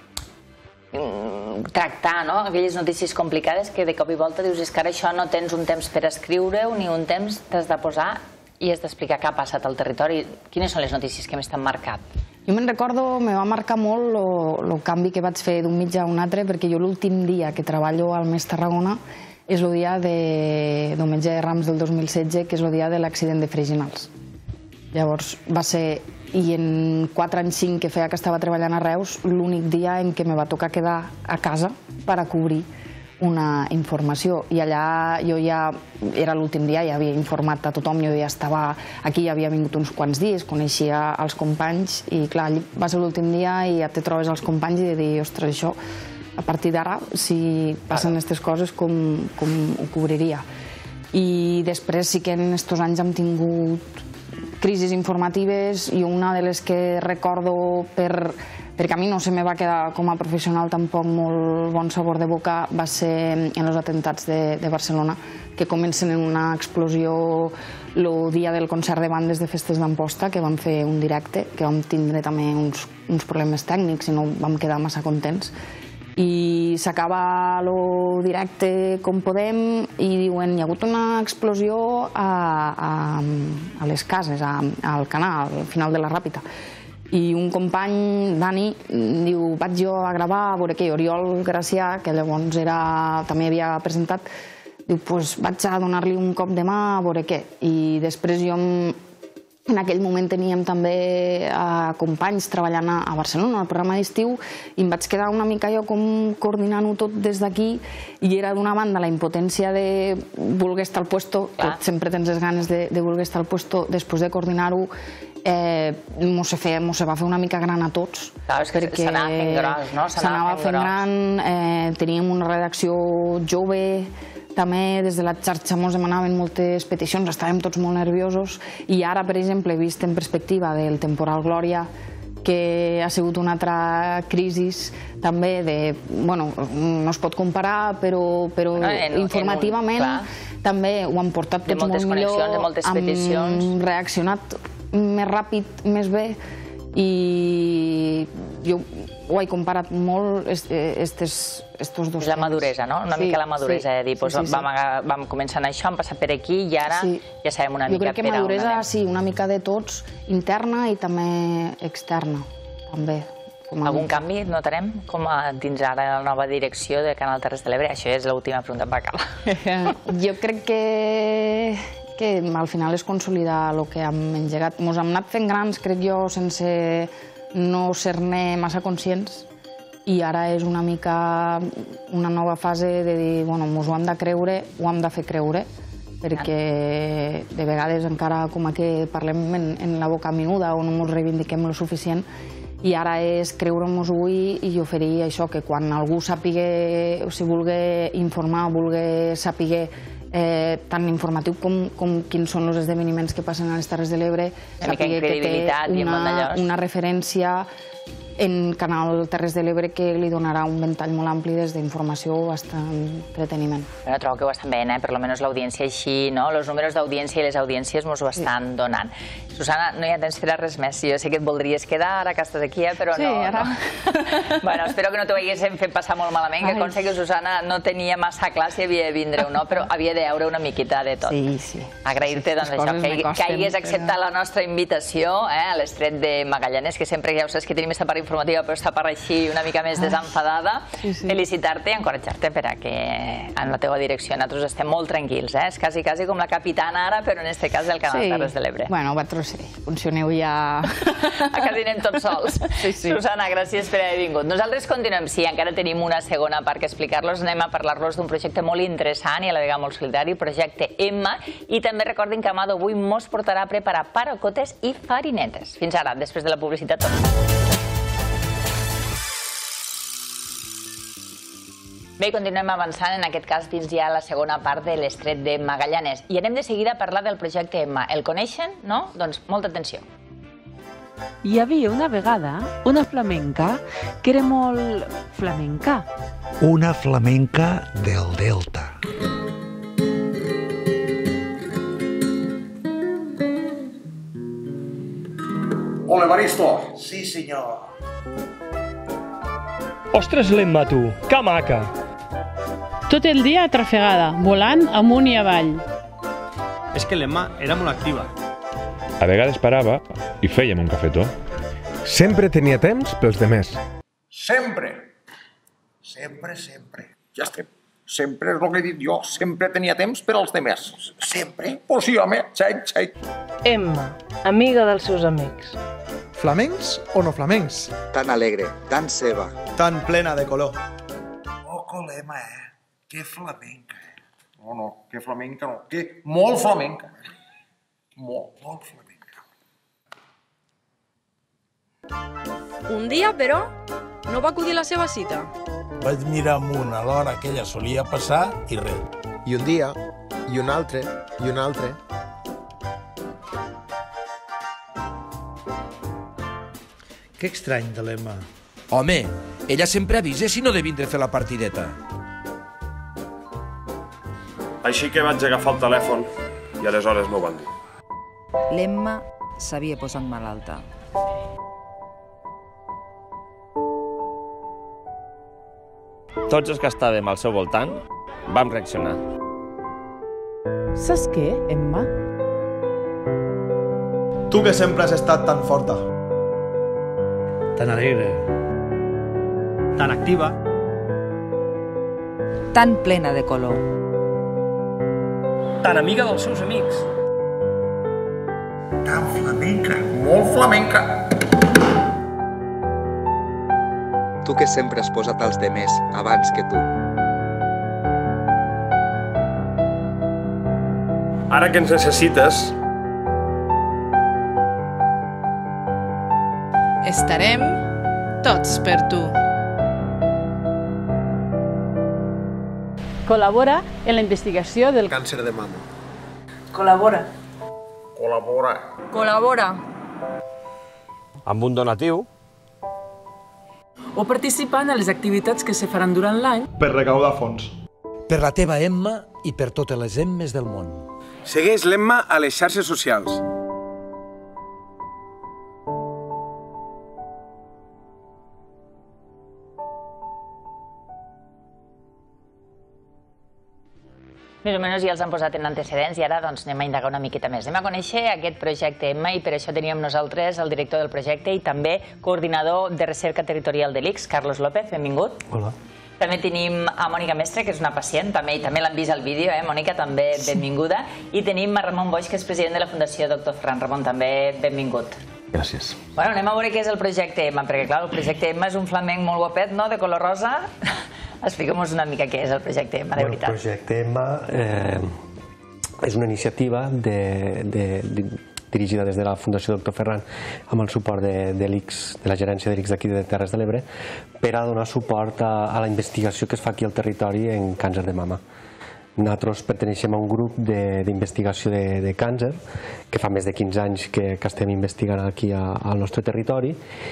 tractar, no? Aquelles notícies complicades que de cop i volta dius és que ara això no tens un temps per escriure-ho ni un temps t'has de posar i has d'explicar què ha passat al territori. Quines són les notícies que més t'han marcat? Jo me'n recordo, me va marcar molt el canvi que vaig fer d'un mitjà a un altre, perquè jo l'últim dia que treballo al Més Tarragona és el dia de diumenge de Rams del dos mil setze, que és el dia de l'accident de Freginals. Llavors va ser, i en quatre anys cinc que feia que estava treballant a Reus, l'únic dia en què me va tocar quedar a casa per a cobrir una informació. I allà jo ja, era l'últim dia, ja havia informat a tothom, jo ja estava aquí, ja havia vingut uns quants dies, coneixia els companys, i clar, va ser l'últim dia i ja te trobes els companys i de dir, ostres, això, a partir d'ara, si passen aquestes coses, com ho cobriria. I després sí que en aquests anys hem tingut crisis informatives, i una de les que recordo, perquè a mi no se me va quedar com a professional tampoc molt bon sabor de boca, va ser en els atemptats de Barcelona, que comencen en una explosió el dia del concert de bandes de Festes d'Amposta, que vam fer un directe, que vam tindre també uns problemes tècnics i no vam quedar massa contents. I s'acaba el directe com podem i diuen hi ha hagut una explosió a les cases, al canal, al final de la Ràpita. I un company, Dani, diu, vaig jo a gravar, a veure què, Oriol Gracià, que llavors també havia presentat, diu, doncs vaig a donar-li un cop de mà, a veure què. I després jo en aquell moment teníem també companys treballant a Barcelona, al programa d'estiu, i em vaig quedar una mica jo com coordinant-ho tot des d'aquí, i era d'una banda la impotència de voler estar al puesto, que sempre tens les ganes de voler estar al puesto, després de coordinar-ho, mos se va fer una mica gran a tots. Clar, és que s'anava fent gros, no? S'anava fent gran, teníem una redacció jove, també des de la xarxa ens demanaven moltes peticions, estàvem tots molt nerviosos, i ara, per exemple, vist en perspectiva del temporal Glòria, que ha sigut una altra crisi també de... Bueno, no es pot comparar, però informativament també ho han portat tots molt millor, han reaccionat més ràpid, més bé, i jo ho he comparat molt estos dos. És la maduresa, no? Una mica la maduresa de dir, vam començar en això, hem passat per aquí i ara ja sabem una mica per on anem. Jo crec que maduresa, sí, una mica de tots, interna i també externa, també. Algun canvi notarem com dins ara la nova direcció de Canal Terres de l'Ebre? Això és l'última pregunta per acabar. Jo crec que al final és consolidar el que hem engegat. Ens hem anat fent grans, crec jo, sense no ser-ne massa conscients i ara és una mica una nova fase de dir, bueno, ens ho hem de creure, ho hem de fer creure, perquè de vegades encara com que parlem en la boca menuda o no ens reivindiquem el suficient, i ara és creure-nos-ho i oferir això, que quan algú sàpiga, o si vulgui informar, vulgui sàpiga tant informatiu com quins són els esdeveniments que passen a les Terres de l'Ebre, sàpiga que té una referència en Canal Terres de l'Ebre que li donarà un ventall molt ampli des d'informació fins a entreteniment. Però trobo que ho estan veient, per almenys l'audiència així, no? Els números d'audiència i les audiències ens ho estan donant. Susana, no hi ha temps per a res més. Jo sé que et voldries quedar ara que estàs aquí, però no. Sí, ara. Bueno, espero que no t'ho haguéssim fet passar molt malament, que consta que Susana no tenia massa clar si havia de vindre o no, però havia de veure una miqueta de tot. Sí, sí. Agrair-te que hagués acceptat la nostra invitació a l'estret de Magallanes, que sempre ja ho saps que tenim aquesta part informativa, però està per així una mica més desenfadada. Felicitar-te i encoratjar-te perquè en la teva direcció nosaltres estem molt tranquils. És quasi, quasi com la capitana ara, però en aquest cas del Canal Terres de l'Ebre. Bueno, vosaltres sí, funcioneu ja... Quasi anem tots sols. Susana, gràcies per haver vingut. Nosaltres continuem, sí, encara tenim una segona part que explicar-los. Anem a parlar-los d'un projecte molt interessant i a la vegada molt solidari, el projecte Emma, i també recordin que Amado avui mos portarà a preparar paracotes i farinetes. Fins ara, després de la publicitat tornem. Bé, continuem avançant, en aquest cas, dins ja la segona part de l'estret de Magallanes. I anem de seguida a parlar del projecte Emma. El coneixen, no? Doncs molta atenció. Hi havia una vegada una flamenca que era molt flamenca. Una flamenca del Delta. Hola, Evaristo. Sí, senyor. Ostres, l'Emma, tu, que maca! Tot el dia atrafegada, volant amunt i avall. És que l'Emma era molt activa. A vegades parava i fèiem un cafetó. Sempre tenia temps pels demés. Sempre. Sempre, sempre. Ja estem. Sempre és el que he dit jo. Sempre tenia temps per als demés. Sempre? Pues sí, home. Xai, xai. Emma, amiga dels seus amics. Flamencs o no flamencs? Tan alegre, tan seva. Tan plena de color. Oh, colema, eh? Que flamenca, eh? No, no, que flamenca no. Que molt flamenca. Molt, molt flamenca. Un dia, però, no va acudir a la seva cita. Vaig mirar amunt a l'hora que ella solia passar i res. I un dia, i un altre, i un altre... Que estrany de l'Emma. Home, ella sempre avisa si no de vindre a fer la partideta. Així que vaig agafar el telèfon i aleshores m'ho van dir. L'Emma s'havia posat malalta. Tots els que estàvem al seu voltant vam reaccionar. Saps què, Emma? Tu que sempre has estat tan forta. Tan alegre. Tan activa. Tan plena de color. Tan amiga dels seus amics. Tan flamenca. Molt flamenca. Tu que sempre has posat als demés abans que tu. Ara que ens necessites... Estarem tots per tu. Col·labora en la investigació del càncer de mama. Col·labora. Col·labora. Col·labora. Amb un donatiu. O participant a les activitats que se faran durant l'any. Per recaudar fons. Per la teva Emma i per totes les Emmes del món. Segueix l'Emma a les xarxes socials. Més o menys ja els han posat en antecedents i ara doncs anem a indagar una miqueta més. Anem a conèixer aquest projecte Emma i per això teníem nosaltres el director del projecte i també coordinador de recerca territorial de l'I C S, Carlos López, benvingut. Hola. També tenim a Mònica Mestre, que és una pacient, també l'han vist al vídeo, eh, Mònica, també benvinguda. I tenim a Ramon Boix, que és president de la Fundació Doctor Ferran. Ramon, també benvingut. Gràcies. Bueno, anem a veure què és el projecte Emma, perquè clar, el projecte Emma és un flamenc molt guapet, no?, de color rosa. Explica'm-nos una mica què és el projecte Emma, de veritat. El projecte Emma és una iniciativa dirigida des de la Fundació Doctor Ferran amb el suport de l'I C S, de la gerència de l'I C S d'aquí de Terres de l'Ebre, per a donar suport a la investigació que es fa aquí al territori en càncer de mama. Nosaltres perteneixem a un grup d'investigació de càncer que fa més de quinze anys que estem investigant aquí al nostre territori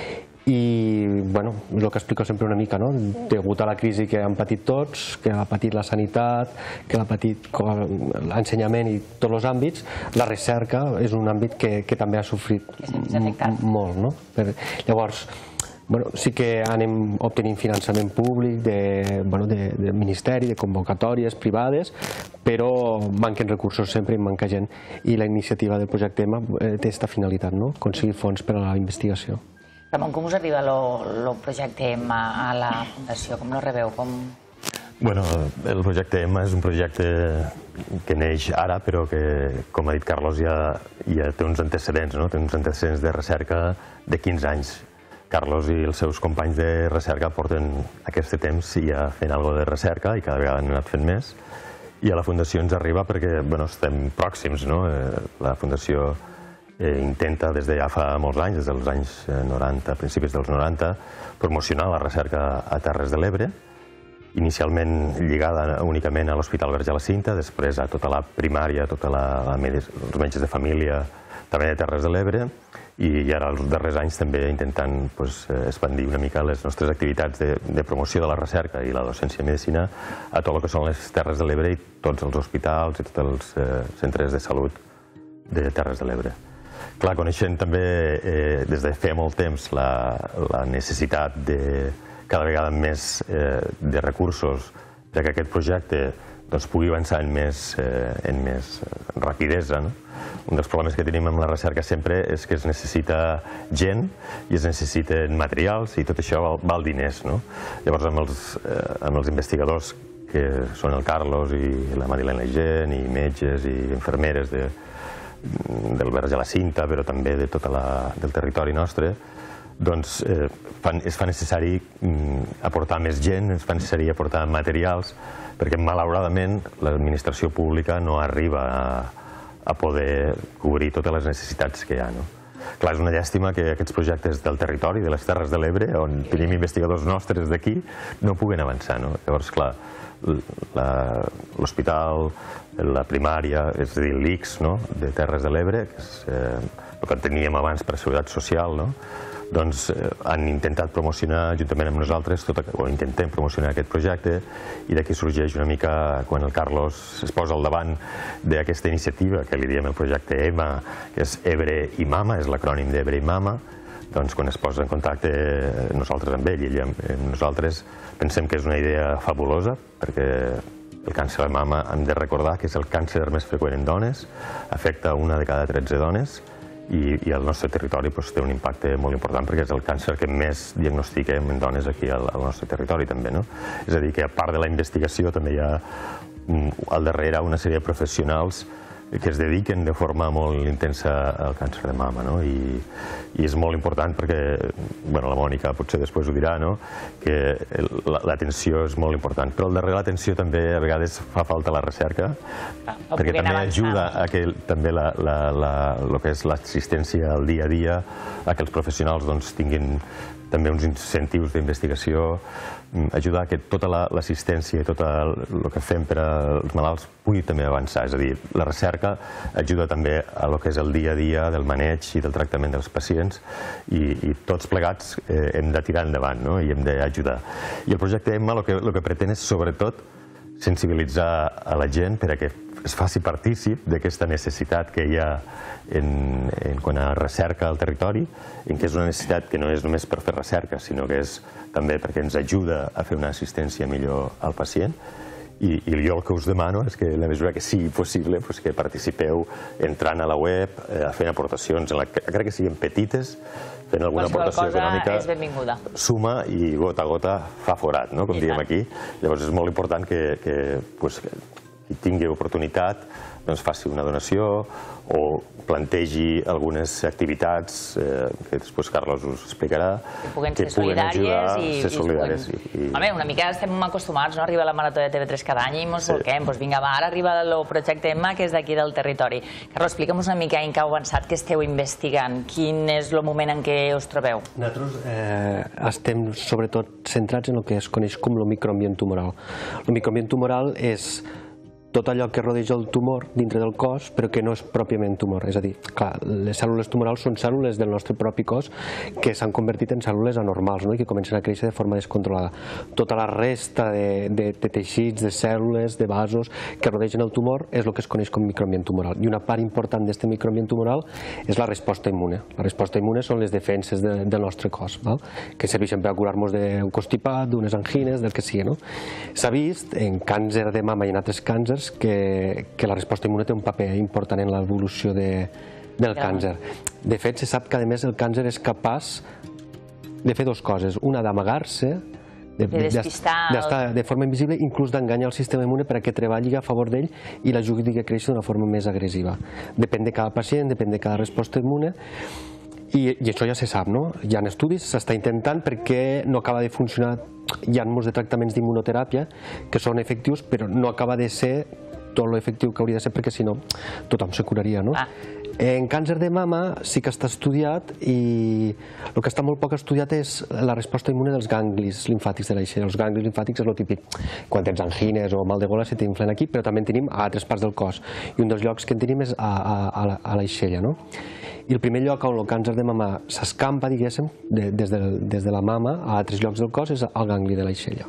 i el que explico sempre una mica, degut a la crisi que han patit tots, que ha patit la sanitat, que ha patit l'ensenyament i tots els àmbits, la recerca és un àmbit que també ha sofrit molt. Llavors, sí que anem obtenint finançament públic del Ministeri, de convocatòries privades, però manquen recursos sempre i manca gent. I la iniciativa del projecte Emma té aquesta finalitat, aconseguir fons per a la investigació. Ramon, com us arriba el projecte Emma a la Fundació? Com lo rebeu? Bueno, el projecte Emma és un projecte que neix ara, però que, com ha dit Carlos, ja té uns antecedents, té uns antecedents de recerca de quinze anys. Carlos i els seus companys de recerca porten aquest temps ja fent alguna cosa de recerca i cada vegada n'han anat fent més. I a la Fundació ens arriba perquè estem pròxims. La Fundació intenta des de ja fa molts anys, des dels anys noranta, principis dels noranta, promocionar la recerca a Terres de l'Ebre, inicialment lligada únicament a l'Hospital Verge la Cinta, després a tota la primària, tots els metges de família, també de Terres de l'Ebre, i ara els darrers anys també intentant expandir una mica les nostres activitats de promoció de la recerca i la docència en medicina a tot el que són les Terres de l'Ebre i tots els hospitals i tots els centres de salut de Terres de l'Ebre. Clar, coneixent també des de feia molt temps la necessitat de cada vegada més de recursos perquè aquest projecte pugui avançar en més rapidesa. Un dels problemes que tenim amb la recerca sempre és que es necessita gent i es necessiten materials i tot això val diners. Llavors amb els investigadors que són el Carlos i la Marilena Gent i metges i infermeres del Verge la Cinta, però també de tot el territori nostre, doncs es fa necessari aportar més gent, es fa necessari aportar materials, perquè malauradament l'administració pública no arriba a poder cobrir totes les necessitats que hi ha. Clar, és una llàstima que aquests projectes del territori, de les Terres de l'Ebre, on tenim investigadors nostres d'aquí, no puguen avançar. Llavors, clar, l'hospital, la primària, és a dir, l'I C S de Terres de l'Ebre, que és el que teníem abans per a Seguretat Social, doncs han intentat promocionar juntament amb nosaltres, o intentem promocionar aquest projecte, i d'aquí sorgeix una mica quan el Carlos es posa al davant d'aquesta iniciativa, que li diem el projecte Emma, que és Ebre i Mama, és l'acrònim d'Ebre i Mama, doncs quan es posa en contacte nosaltres amb ell i ell amb nosaltres, pensem que és una idea fabulosa, perquè el càncer de mama hem de recordar que és el càncer més freqüent en dones, afecta una de cada tretze dones, i al nostre territori té un impacte molt important perquè és el càncer que més diagnostiquem en dones aquí al nostre territori també. És a dir, que a part de la investigació també hi ha al darrere una sèrie de professionals que es dediquen de forma molt intensa al càncer de mama, i és molt important perquè, la Mònica potser després ho dirà, que l'atenció és molt important, però al darrere l'atenció també a vegades fa falta la recerca, perquè també ajuda a que també el que és l'assistència al dia a dia, a que els professionals tinguin també uns incentius d'investigació, ajudar a que tota l'assistència i tot el que fem per als malalts pugui també avançar. És a dir, la recerca ajuda també a lo que és el dia a dia del maneig i del tractament dels pacients i tots plegats hem de tirar endavant i hem d'ajudar. I el projecte Emma el que pretén és sobretot sensibilitzar a la gent perquè es faci partícip d'aquesta necessitat que hi ha en quant a recerca al territori, en què és una necessitat que no és només per fer recerca, sinó que és també perquè ens ajuda a fer una assistència millor al pacient I jo el que us demano és que, en la mesura que sigui possible, que participeu entrant a la web, fent aportacions, encara que siguin petites, fent alguna aportació econòmica, suma i gota a gota fa forat, com diem aquí. Llavors és molt important que qui tingui oportunitat faci una donació o plantegi algunes activitats que després Carlos us explicarà, que puguen ser solidàries i... Home, una mica estem acostumats, no? Arriba la Marató de T V tres cada any i ens volquem. Doncs vinga, va, ara arriba el projecte Emma, que és d'aquí del territori. Carlos, explica'm una mica en què heu avançat, què esteu investigant, quin és el moment en què us trobeu? Nosaltres estem sobretot centrats en el que es coneix com el microambient tumoral. El microambient tumoral és tot allò que rodeja el tumor dintre del cos, però que no és pròpiament tumor. És a dir, clar, les cèl·lules tumorals són cèl·lules del nostre propi cos que s'han convertit en cèl·lules anormals i que comencen a créixer de forma descontrolada. Tota la resta de teixits, de cèl·lules, de vasos que rodegen el tumor és el que es coneix com microambient tumoral. I una part important d'aquest microambient tumoral és la resposta immune. La resposta immune són les defenses del nostre cos, que serveixen per a curar-nos d'un constipat, d'unes angines, del que sigui. S'ha vist en càncer de mama i en altres càncers que la resposta immune té un paper important en l'evolució del càncer. De fet, se sap que, a més, el càncer és capaç de fer dues coses. Una, d'amagar-se, d'estar de forma invisible, inclús d'enganyar el sistema immune perquè treballi a favor d'ell i l'ajudi a créixer d'una forma més agressiva. Depèn de cada pacient, depèn de cada resposta immune, i això ja se sap, no? Hi ha estudis, s'està intentant perquè no acaba de funcionar. Hi ha molts de tractaments d'immunoteràpia que són efectius, però no acaba de ser tot l'efectiu que hauria de ser, perquè si no tothom se curaria, no? En càncer de mama sí que està estudiat i el que està molt poc estudiat és la resposta immune dels ganglis limfàtics de l'aixella. Els ganglis limfàtics és el típic quan tens angines o mal de gola se t'inflen aquí, però també en tenim a altres parts del cos. I un dels llocs que en tenim és a l'aixella, no? I el primer lloc on el càncer de mama s'escampa, diguéssim, des de la mama a altres llocs del cos és el gangli de l'aixella.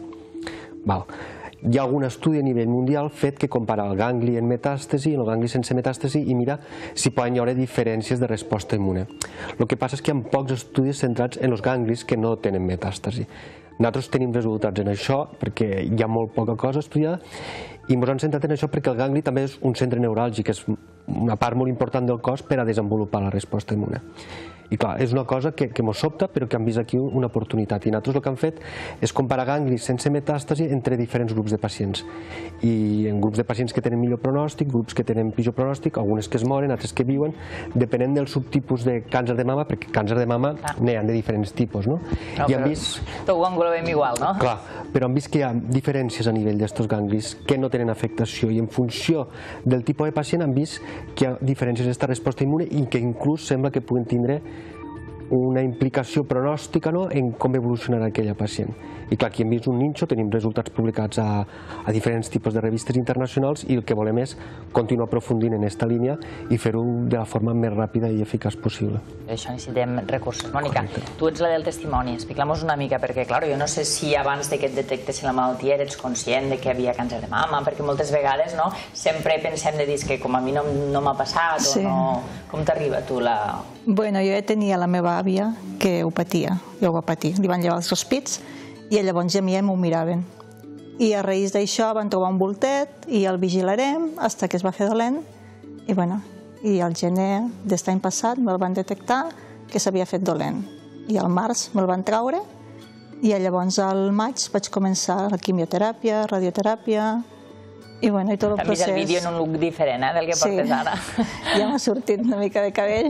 Hi ha algun estudi a nivell mundial fet que compara el gangli en metàstasi i el gangli sense metàstasi i mira si poden haver diferències de resposta immune. El que passa és que hi ha pocs estudis centrats en els ganglis que no tenen metàstasi. Nosaltres tenim resultats en això perquè hi ha molt poca cosa estudiada i ens hem centrat en això perquè el gangli també és un centre neuràlgic, és una part molt important del cos per a desenvolupar la resposta immune. I clar, és una cosa que ens sobta però que hem vist aquí una oportunitat i nosaltres el que hem fet és comparar ganglis sense metàstasi entre diferents grups de pacients i en grups de pacients que tenen millor pronòstic, grups que tenen pitjor pronòstic, algunes que es moren, altres que viuen, depenent del subtipus de càncer de mama, perquè càncer de mama n'hi ha de diferents tipus, no? I hem vist... Tot ho englobem igual, no? Clar, però hem vist que hi ha diferències a nivell d'estos ganglis que no tenen afectació i en funció del tipus de pacient hem vist que hi ha diferències d'esta resposta immune i que inclús sembla que puguen tindre una implicació pronòstica en com evolucionarà aquella pacient. I clar, aquí hem vist un ninxo, tenim resultats publicats a diferents tipus de revistes internacionals i el que volem és continuar aprofundint en aquesta línia i fer-ho de la forma més ràpida i eficaç possible. Per això necessitem recursos. Mònica, tu ets la del testimoni, explica-nos una mica, perquè clar, jo no sé si abans que et detectessin la malaltia eres conscient de que hi havia càncer de mama, perquè moltes vegades sempre pensem de dir que com a mi no m'ha passat o no... Com t'arriba tu la... Bueno, jo ja tenia la meva àvia que ho patia, jo ho va patir. Li van llevar els sospits i llavors ja m'ho miraven. I a raïs d'això van trobar un voltet i el vigilarem fins que es va fer dolent. I bueno, i al gener d'aquest any passat me'l van detectar que s'havia fet dolent. I al març me'l van traure i llavors al maig vaig començar la quimioteràpia, radioteràpia... I bueno, i tot el procés... T'han vist el vídeo en un look diferent del que portes ara. Ja m'ha sortit una mica de cabell.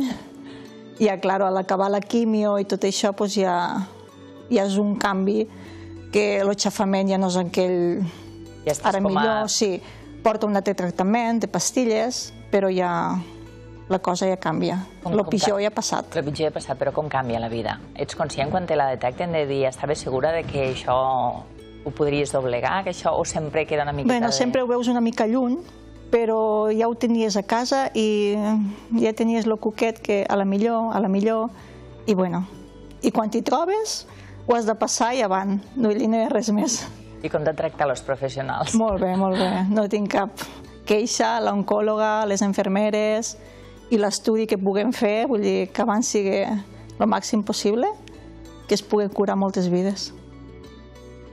I clar, a l'acabar la quimio i tot això ja és un canvi que l'aixafament ja no és aquell... Ara millor, sí, porta un altre tractament de pastilles, però ja la cosa ja canvia. El pitjor ja ha passat. El pitjor ja ha passat, però com canvia la vida? Ets conscient quan te la detecten de dir estaves segura de que això ho podries doblegar, que això o sempre queda una miqueta de... Bé, sempre ho veus una mica lluny, però ja ho tenies a casa i ja tenies el coquet que a la millor, a la millor, i bueno, i quan t'hi trobes ho has de passar i avant, no hi ha res més. I com te tracten els professionals? Molt bé, molt bé, no tinc cap queixa, l'oncòloga, les infermeres i l'estudi que puguem fer, vull dir que abans sigui el màxim possible, que es pugui curar moltes vides.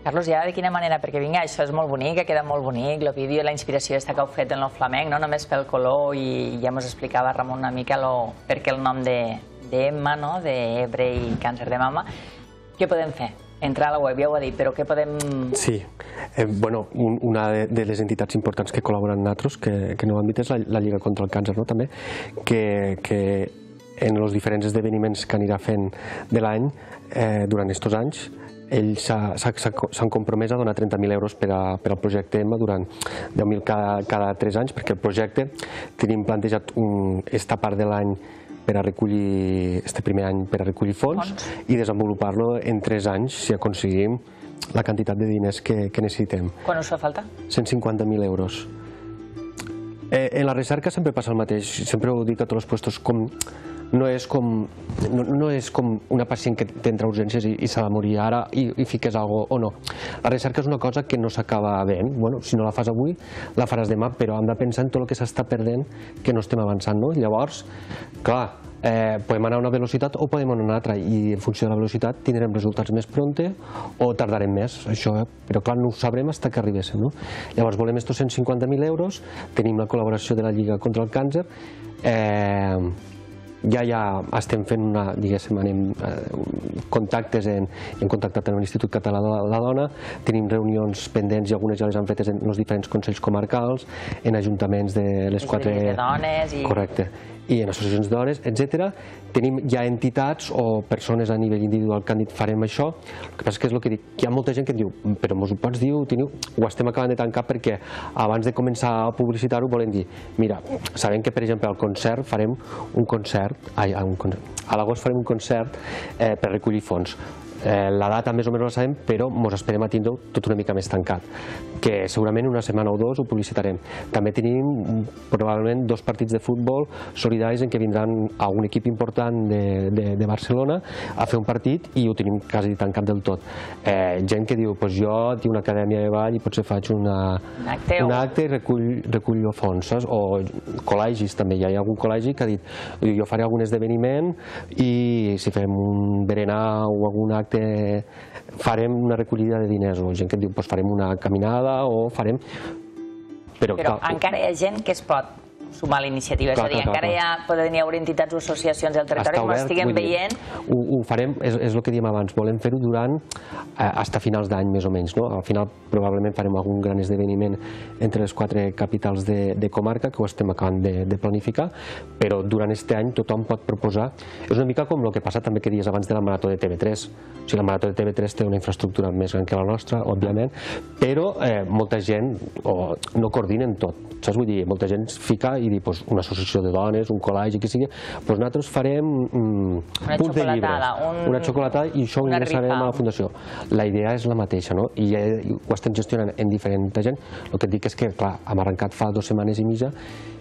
Carlos, ja de quina manera? Perquè vinga, això és molt bonic, ha quedat molt bonic, el vídeo i la inspiració està que heu fet en el flamenc, no només pel color, i ja ens explicava Ramon una mica per què el nom d'Emma, d'Ebre i càncer de mama. Què podem fer? Entrar a la web, ja ho ha dit, però què podem... Sí, bueno, una de les entitats importants que col·laboren amb nosaltres, que no ho hem dit, és la Lliga contra el Càncer, també, que en els diferents esdeveniments que anirà fent de l'any, durant aquests anys, ells s'han compromès a donar trenta mil euros per al projecte Emma durant deu mil cada tres anys, perquè el projecte tenim plantejat aquesta part de l'any per a recollir, este primer any per a recollir fons i desenvolupar-lo en tres anys si aconseguim la quantitat de diners que necessitem. Quan us fa falta? cent cinquanta mil euros. En la recerca sempre passa el mateix, sempre ho dic a tots els puestos, com no és com no és com una pacient que t'entra a urgències i s'ha de morir ara i fiques alguna cosa o no. La recerca és una cosa que no s'acaba veient. Bueno, si no la fas avui, la faràs demà, però hem de pensar en tot el que s'està perdent que no estem avançant, no? Llavors, clar, podem anar a una velocitat o podem anar a una altra i en funció de la velocitat tindrem resultats més prompte o tardarem més, això, però clar, no ho sabrem fins que arribéssim, no? Llavors volem estos cent cinquanta mil euros, tenim la col·laboració de la Lliga contra el Càncer, ja ja estem fent una, diguéssim, anem contactes, hem contactat amb l'Institut Català de la Dona, tenim reunions pendents i algunes ja les han fetes en els diferents consells comarcals, en ajuntaments de les quatre... de dones i... Correcte. I en associacions de dones, etcètera. Tenim ja entitats o persones a nivell individual que han dit farem això. El que passa és que és el que dic, hi ha molta gent que diu però mos ho pots dir, ho estem acabant de tancar perquè abans de començar a publicitar-ho volen dir, mira, sabem que per exemple al concert farem un concert, a l'agost farem un concert per recollir fons. La data més o menys la sabem, però ens esperem a tindre-ho tot una mica més tancat, que segurament una setmana o dos ho publicitarem. També tenim probablement dos partits de futbol solidaris en què vindran algun equip important de Barcelona a fer un partit i ho tenim quasi tancat del tot. Gent que diu, jo tinc una acadèmia de ball i potser faig un acte i recullo fons, o col·legis també, hi ha algun col·legi que ha dit, jo faré algun esdeveniment i si fem un berenar o algun acte farem una recollida de diners, o gent que diu farem una caminada o farem... Però encara hi ha gent que es pot sumar a l'iniciativa, és a dir, encara hi poden haver entitats o associacions del territori que estiguem veient. Ho farem, és el que diem abans, volem fer-ho durant fins a finals d'any més o menys, no? Al final probablement farem algun gran esdeveniment entre les quatre capitals de comarca que ho estem acabant de planificar, però durant aquest any tothom pot proposar. És una mica com el que passa també que dies abans de la Marató de T V tres. O sigui, la Marató de T V tres té una infraestructura més gran que la nostra, òbviament, però molta gent no coordinen tot. Saps? Vull dir, molta gent fica i dir una associació de dones, un col·legi, que sigui, doncs nosaltres farem punts de llibres, una xocolatada i això ho ingressarem a la fundació. La idea és la mateixa, no? I ho estem gestionant en diferent gent. El que et dic és que, clar, hem arrencat fa dues setmanes i mitja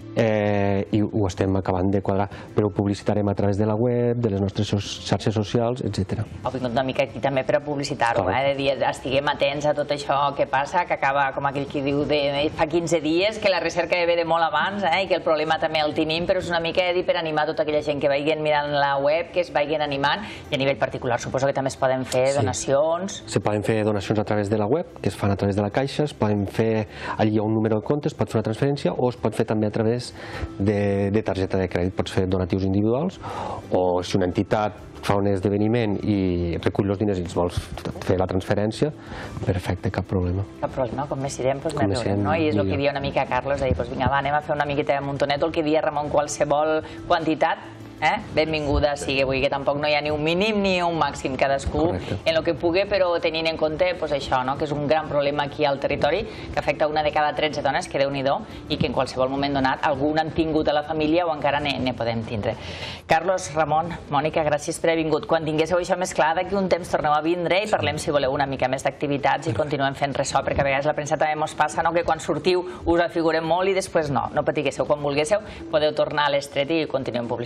i ho estem acabant de quadrar, però ho publicitarem a través de la web, de les nostres xarxes socials, etcètera. Heu vingut una mica aquí també per a publicitar-ho, de dir, estiguem atents a tot això que passa, que acaba, com aquell que diu, fa quinze dies, que la recerca ve de molt abans i que el problema també el tenim, però és una mica per animar tota aquella gent que vagin mirant la web, que es vagin animant, i a nivell particular suposo que també es poden fer donacions. Se poden fer donacions a través de la web, que es fan a través de la caixa, es poden fer, allà hi ha un número de compte, es pot fer una transferència, o es pot fer també a través de targeta de crèdit. Pots fer donatius individuals o si una entitat fa un esdeveniment i recull els diners i ens vols fer la transferència, perfecte, cap problema. Cap problema, com més sirem, doncs més riurem, no? I és el que dia una mica Carlos, de dir, doncs vinga, va, anem a fer una miqueta de muntonet, el que dia Ramon, qualsevol quantitat, benvinguda sigui, vull dir que tampoc no hi ha ni un mínim ni un màxim, cadascú en el que pugui, però tenint en compte això, que és un gran problema aquí al territori, que afecta una de cada tretze dones, que Déu-n'hi-do, i que en qualsevol moment donat algun han tingut a la família o encara ne podem tindre. Carlos, Ramon, Mònica, gràcies per haver vingut. Quan tinguéssiu això més clar, d'aquí un temps torneu a vindre i parlem, si voleu, una mica més d'activitats i continuem fent ressò, perquè a vegades la premsa també mos passa que quan sortiu us afigurem molt i després no, no patiguéssiu. Quan volguéssiu podeu tornar a l'estret i continuem publicitant. Gràcies.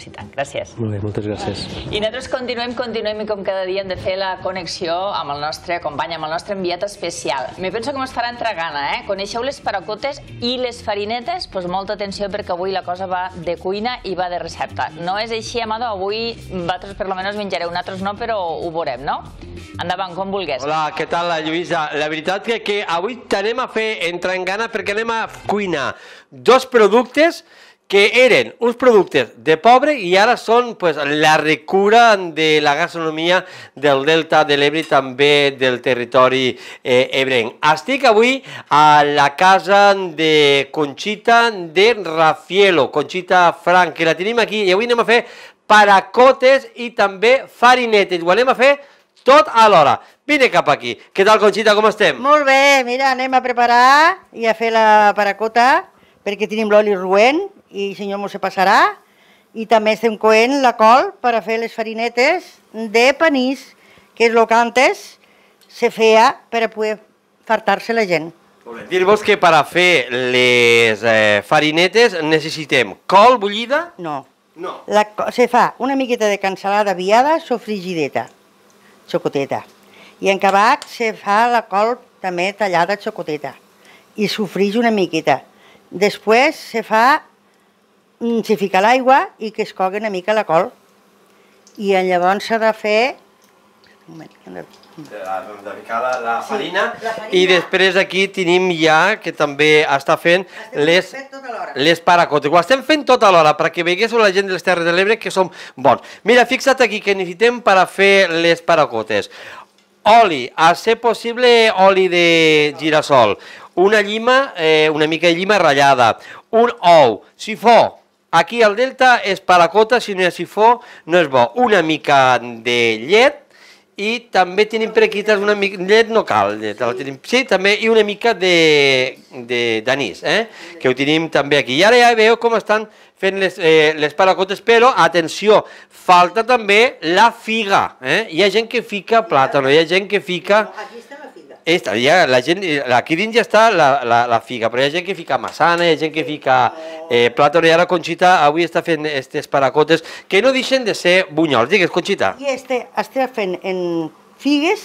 gràcies. Molt bé, moltes gràcies. I nosaltres continuem, continuem i com cada dia hem de fer la connexió amb el nostre company, amb el nostre enviat especial. Me penso que mos farà entrar gana, eh? Coneixeu les paracotes i les farinetes? Doncs molta atenció perquè avui la cosa va de cuina i va de recepta. No és així, Amado? Avui vosaltres per lo menos menjareu, nosaltres no, però ho veurem, no? Endavant, com vulguis. Hola, què tal, Lluïsa? La veritat que, que avui t'anem a fer entrar en gana perquè anem a cuinar dos productes que eren uns productes de pobre i ara són pues, la recura de la gastronomia del Delta de l'Ebre i també del territori eh, ebrenc. Estic avui a la casa de Conxita de Rafielo, Conxita Frank, que la tenim aquí, i avui anem a fer paracotes i també farinetes. Ho anem a fer tot alhora. Vine cap aquí. Què tal, Conxita, com estem? Molt bé, mira, anem a preparar i a fer la paracota perquè tenim l'oli roent i el senyor m'ho se passarà. I també estem coent la col per a fer les farinetes de panís, que és el que antes se feia per a poder fartar-se la gent. Dir-vos que per a fer les eh, farinetes necessitem col bullida? No. No. La, se fa una miqueta de cansalada viada sofrigideta, xocoteta. I en acabat se fa la col també tallada xocoteta i sofreix una miqueta. Després se fa, se fica l'aigua i que es cogui una mica la col. I llavors s'ha de fer... Un moment, de ficar la, la, farina, sí, la farina i després aquí tenim ja que també està fent les, les paracotes. Ho estem fent tot alhora perquè veiguéssiu la gent de les Terres de l'Ebre que som bons. Mira, fixa't aquí que necessitem per a fer les paracotes. Oli, a ser possible oli de girassol, una llima, eh, una mica de llima ratllada, un ou, sifó. Aquí al Delta és paracota, si no hi ha sifó no és bo. Una mica de llet, i també tenim per aquí una mica, llet no cal, llet, sí, també, i una mica d'anís, eh? Que ho tenim també aquí. I ara ja veieu com estan fent les, eh, les paracotes, però, atenció, falta també la figa, eh? Hi ha gent que fica plàtano, hi ha gent que fica... Aquí està la figa. Esta, ja, la gent, aquí dins ja està la, la, la figa, però hi ha gent que fica massana, hi ha gent que fica eh, plàtano, i ara Conxita avui està fent aquestes paracotes que no deixen de ser bunyols. Digues, Conxita. I este està fent en figues,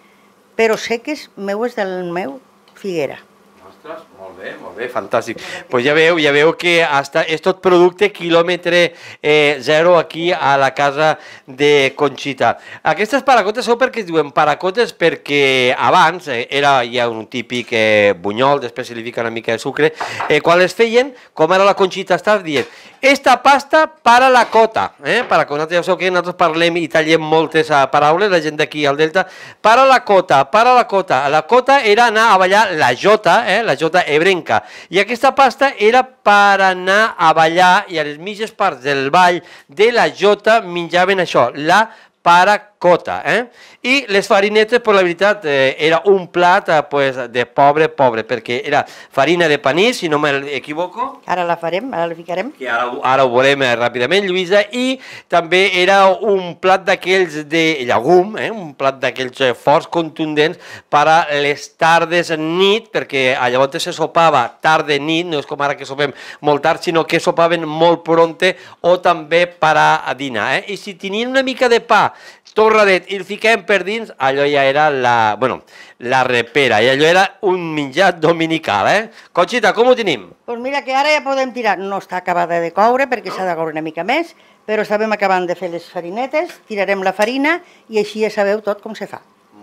però seques meues del meu figuera. Ostres, molt bé, molt bé, fantàstic. Pues ja veu, ja veu que hasta és tot producte quilòmetre eh, zero aquí a la casa de Conxita. Aquestes paracotes són perquè es diuen paracotes perquè abans eh, era ja un típic eh, bunyol, després se li fica una mica de sucre, eh, quan les feien, com ara la Conxita està dient, esta pasta para la cota, eh? Para que nosaltres ja sabeu que nosaltres parlem i tallem moltes paraules, la gent d'aquí al Delta, para la cota, para la cota. La cota era anar a ballar la jota, eh? La jota ebrenca, i aquesta pasta era per anar a ballar i a les mitges parts del ball de la jota menjaven això, la paracota, eh? I les farinetes, per la veritat, eh, era un plat eh, pues, de pobre, pobre, perquè era farina de panís, si no m'equivoco. Ara la farem, ara la ficarem. Que ara, ara ho veurem eh, ràpidament, Lluïsa, i també era un plat d'aquells de llegum, eh? Un plat d'aquells eh, forts contundents per a les tardes nit, perquè llavors se sopava tarda nit, no és com ara que sopem molt tard, sinó que sopaven molt pronte o també per a dinar, eh? I si tenien una mica de pa torradet i el fiquem per dins, allò ja era la, bueno, la repera, i allò era un menjar dominical, eh? Conxita, com ho tenim? Doncs mira que ara ja podem tirar, no està acabada de coure perquè s'ha de coure una mica més, però estàvem acabant de fer les farinetes, tirarem la farina i així ja sabeu tot com se fa.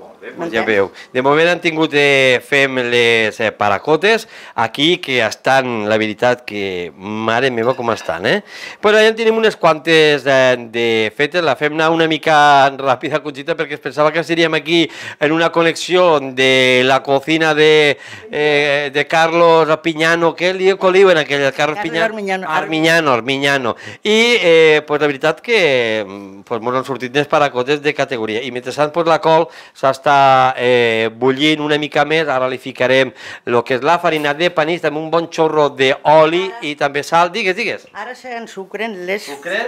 Ja veu. De moment han tingut de fem les eh, paracotes aquí, que estan, la veritat, que mare meva com estan, eh? Però ja en tenim unes quantes eh, de fetes, la fem anar una mica ràpida, Conxita, perquè es pensava que estaríem aquí en una connexió de la cocina de, eh, de Carlos Piñano, què li diuen aquell? Carlos Piñano? Armiñano. Armiñano, Armiñano. I, eh, pues la veritat que pues, ens han sortit unes paracotes de categoria. I mentrestant, pues, la col s'està Eh, bullint una mica més, ara li ficarem el que és la farina de panís, també un bon xorro d'oli i també sal, digues, digues. Ara s'ensucren les,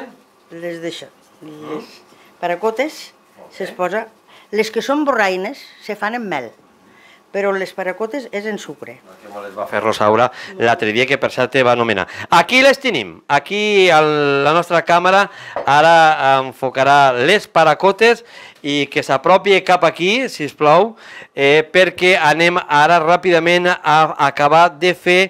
les d'això, les paracotes, s'es posa, les que són borraines se fan amb mel, però les paracotes és en sucre. Que molt les va fer Rosaura l'altre dia, que per cert te va anomenar. Aquí les tenim, aquí la nostra càmera ara enfocarà les paracotes i que s'apropi cap aquí, sisplau, perquè anem ara ràpidament a acabar de fer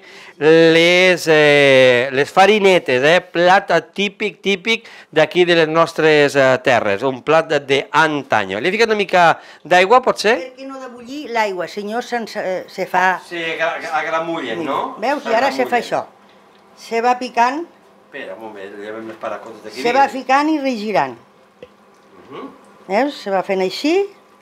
les farinetes, plat típic, típic d'aquí de les nostres terres, un plat d'antany. Li he ficat una mica d'aigua, pot ser? Perquè no de bullir l'aigua, senyor, se fa... Sí, agramullen, no? Veus? I ara se fa això. Se va picant... Espera, un moment, llevem les paracotes d'aquí. Se va ficant i regirant. Veus? Se va fent així,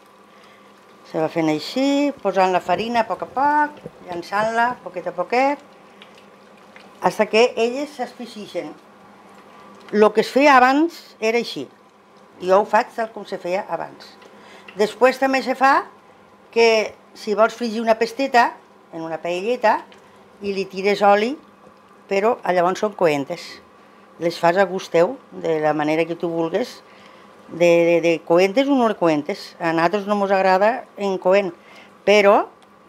se va fent així, posant la farina a poc a poc, llançant-la poquet a poquet, fins que elles s'espessixen. El que es feia abans era així. Jo ho faig tal com se feia abans. Després també se fa que si vols fregir una pesteta en una paelleta i li tires oli, però llavors són coentes. Les fas a gust teu, de la manera que tu vulguis, de coentes o no coentes. A nosaltres no ens agrada en coent, però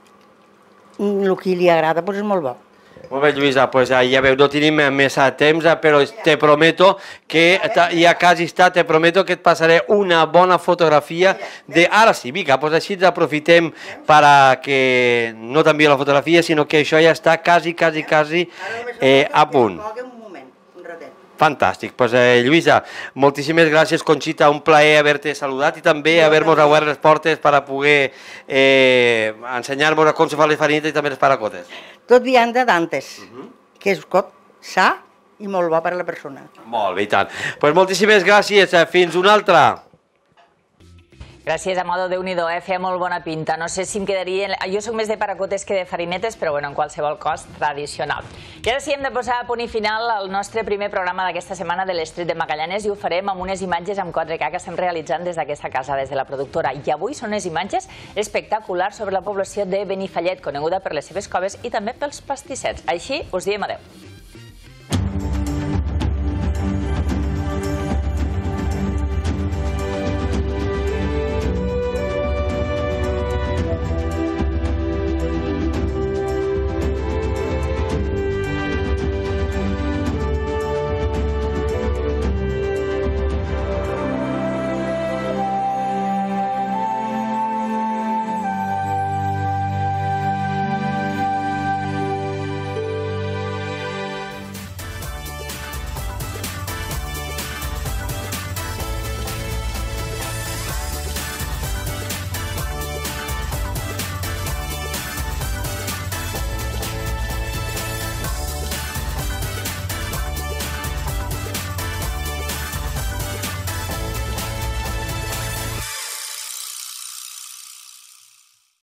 el que li agrada és molt bo. Molt bé, Lluïsa, ja veu, no tenim més temps, però te prometo que ja quasi està, te prometo que et passaré una bona fotografia de... Ara sí, vinga, doncs així aprofitem perquè no t'envio la fotografia, sinó que això ja està quasi, quasi, quasi a punt. Fantàstic. Doncs, Lluïsa, moltíssimes gràcies, Conxita, un plaer haver-te saludat i també haver-nos obert les portes per a poder ensenyar-nos com se fan les farinetes i també les paracotes. Tot vianda d'antes, que és cot sa i molt bo per a la persona. Molt bé, i tant. Doncs moltíssimes gràcies, fins una altra. Gràcies, Amado, Déu-n'hi-do, feia molt bona pinta. No sé si em quedaria... Jo soc més de paracotes que de farinetes, però bueno, en qualsevol cas, tradicional. I ara sí, hem de posar a punt i final al nostre primer programa d'aquesta setmana de l'Estret de Magallanes i ho farem amb unes imatges amb quatre K que estem realitzant des d'aquesta casa, des de la productora. I avui són unes imatges espectaculars sobre la població de Benifallet, coneguda per les seves coves i també pels pastissets. Així, us diem adeu.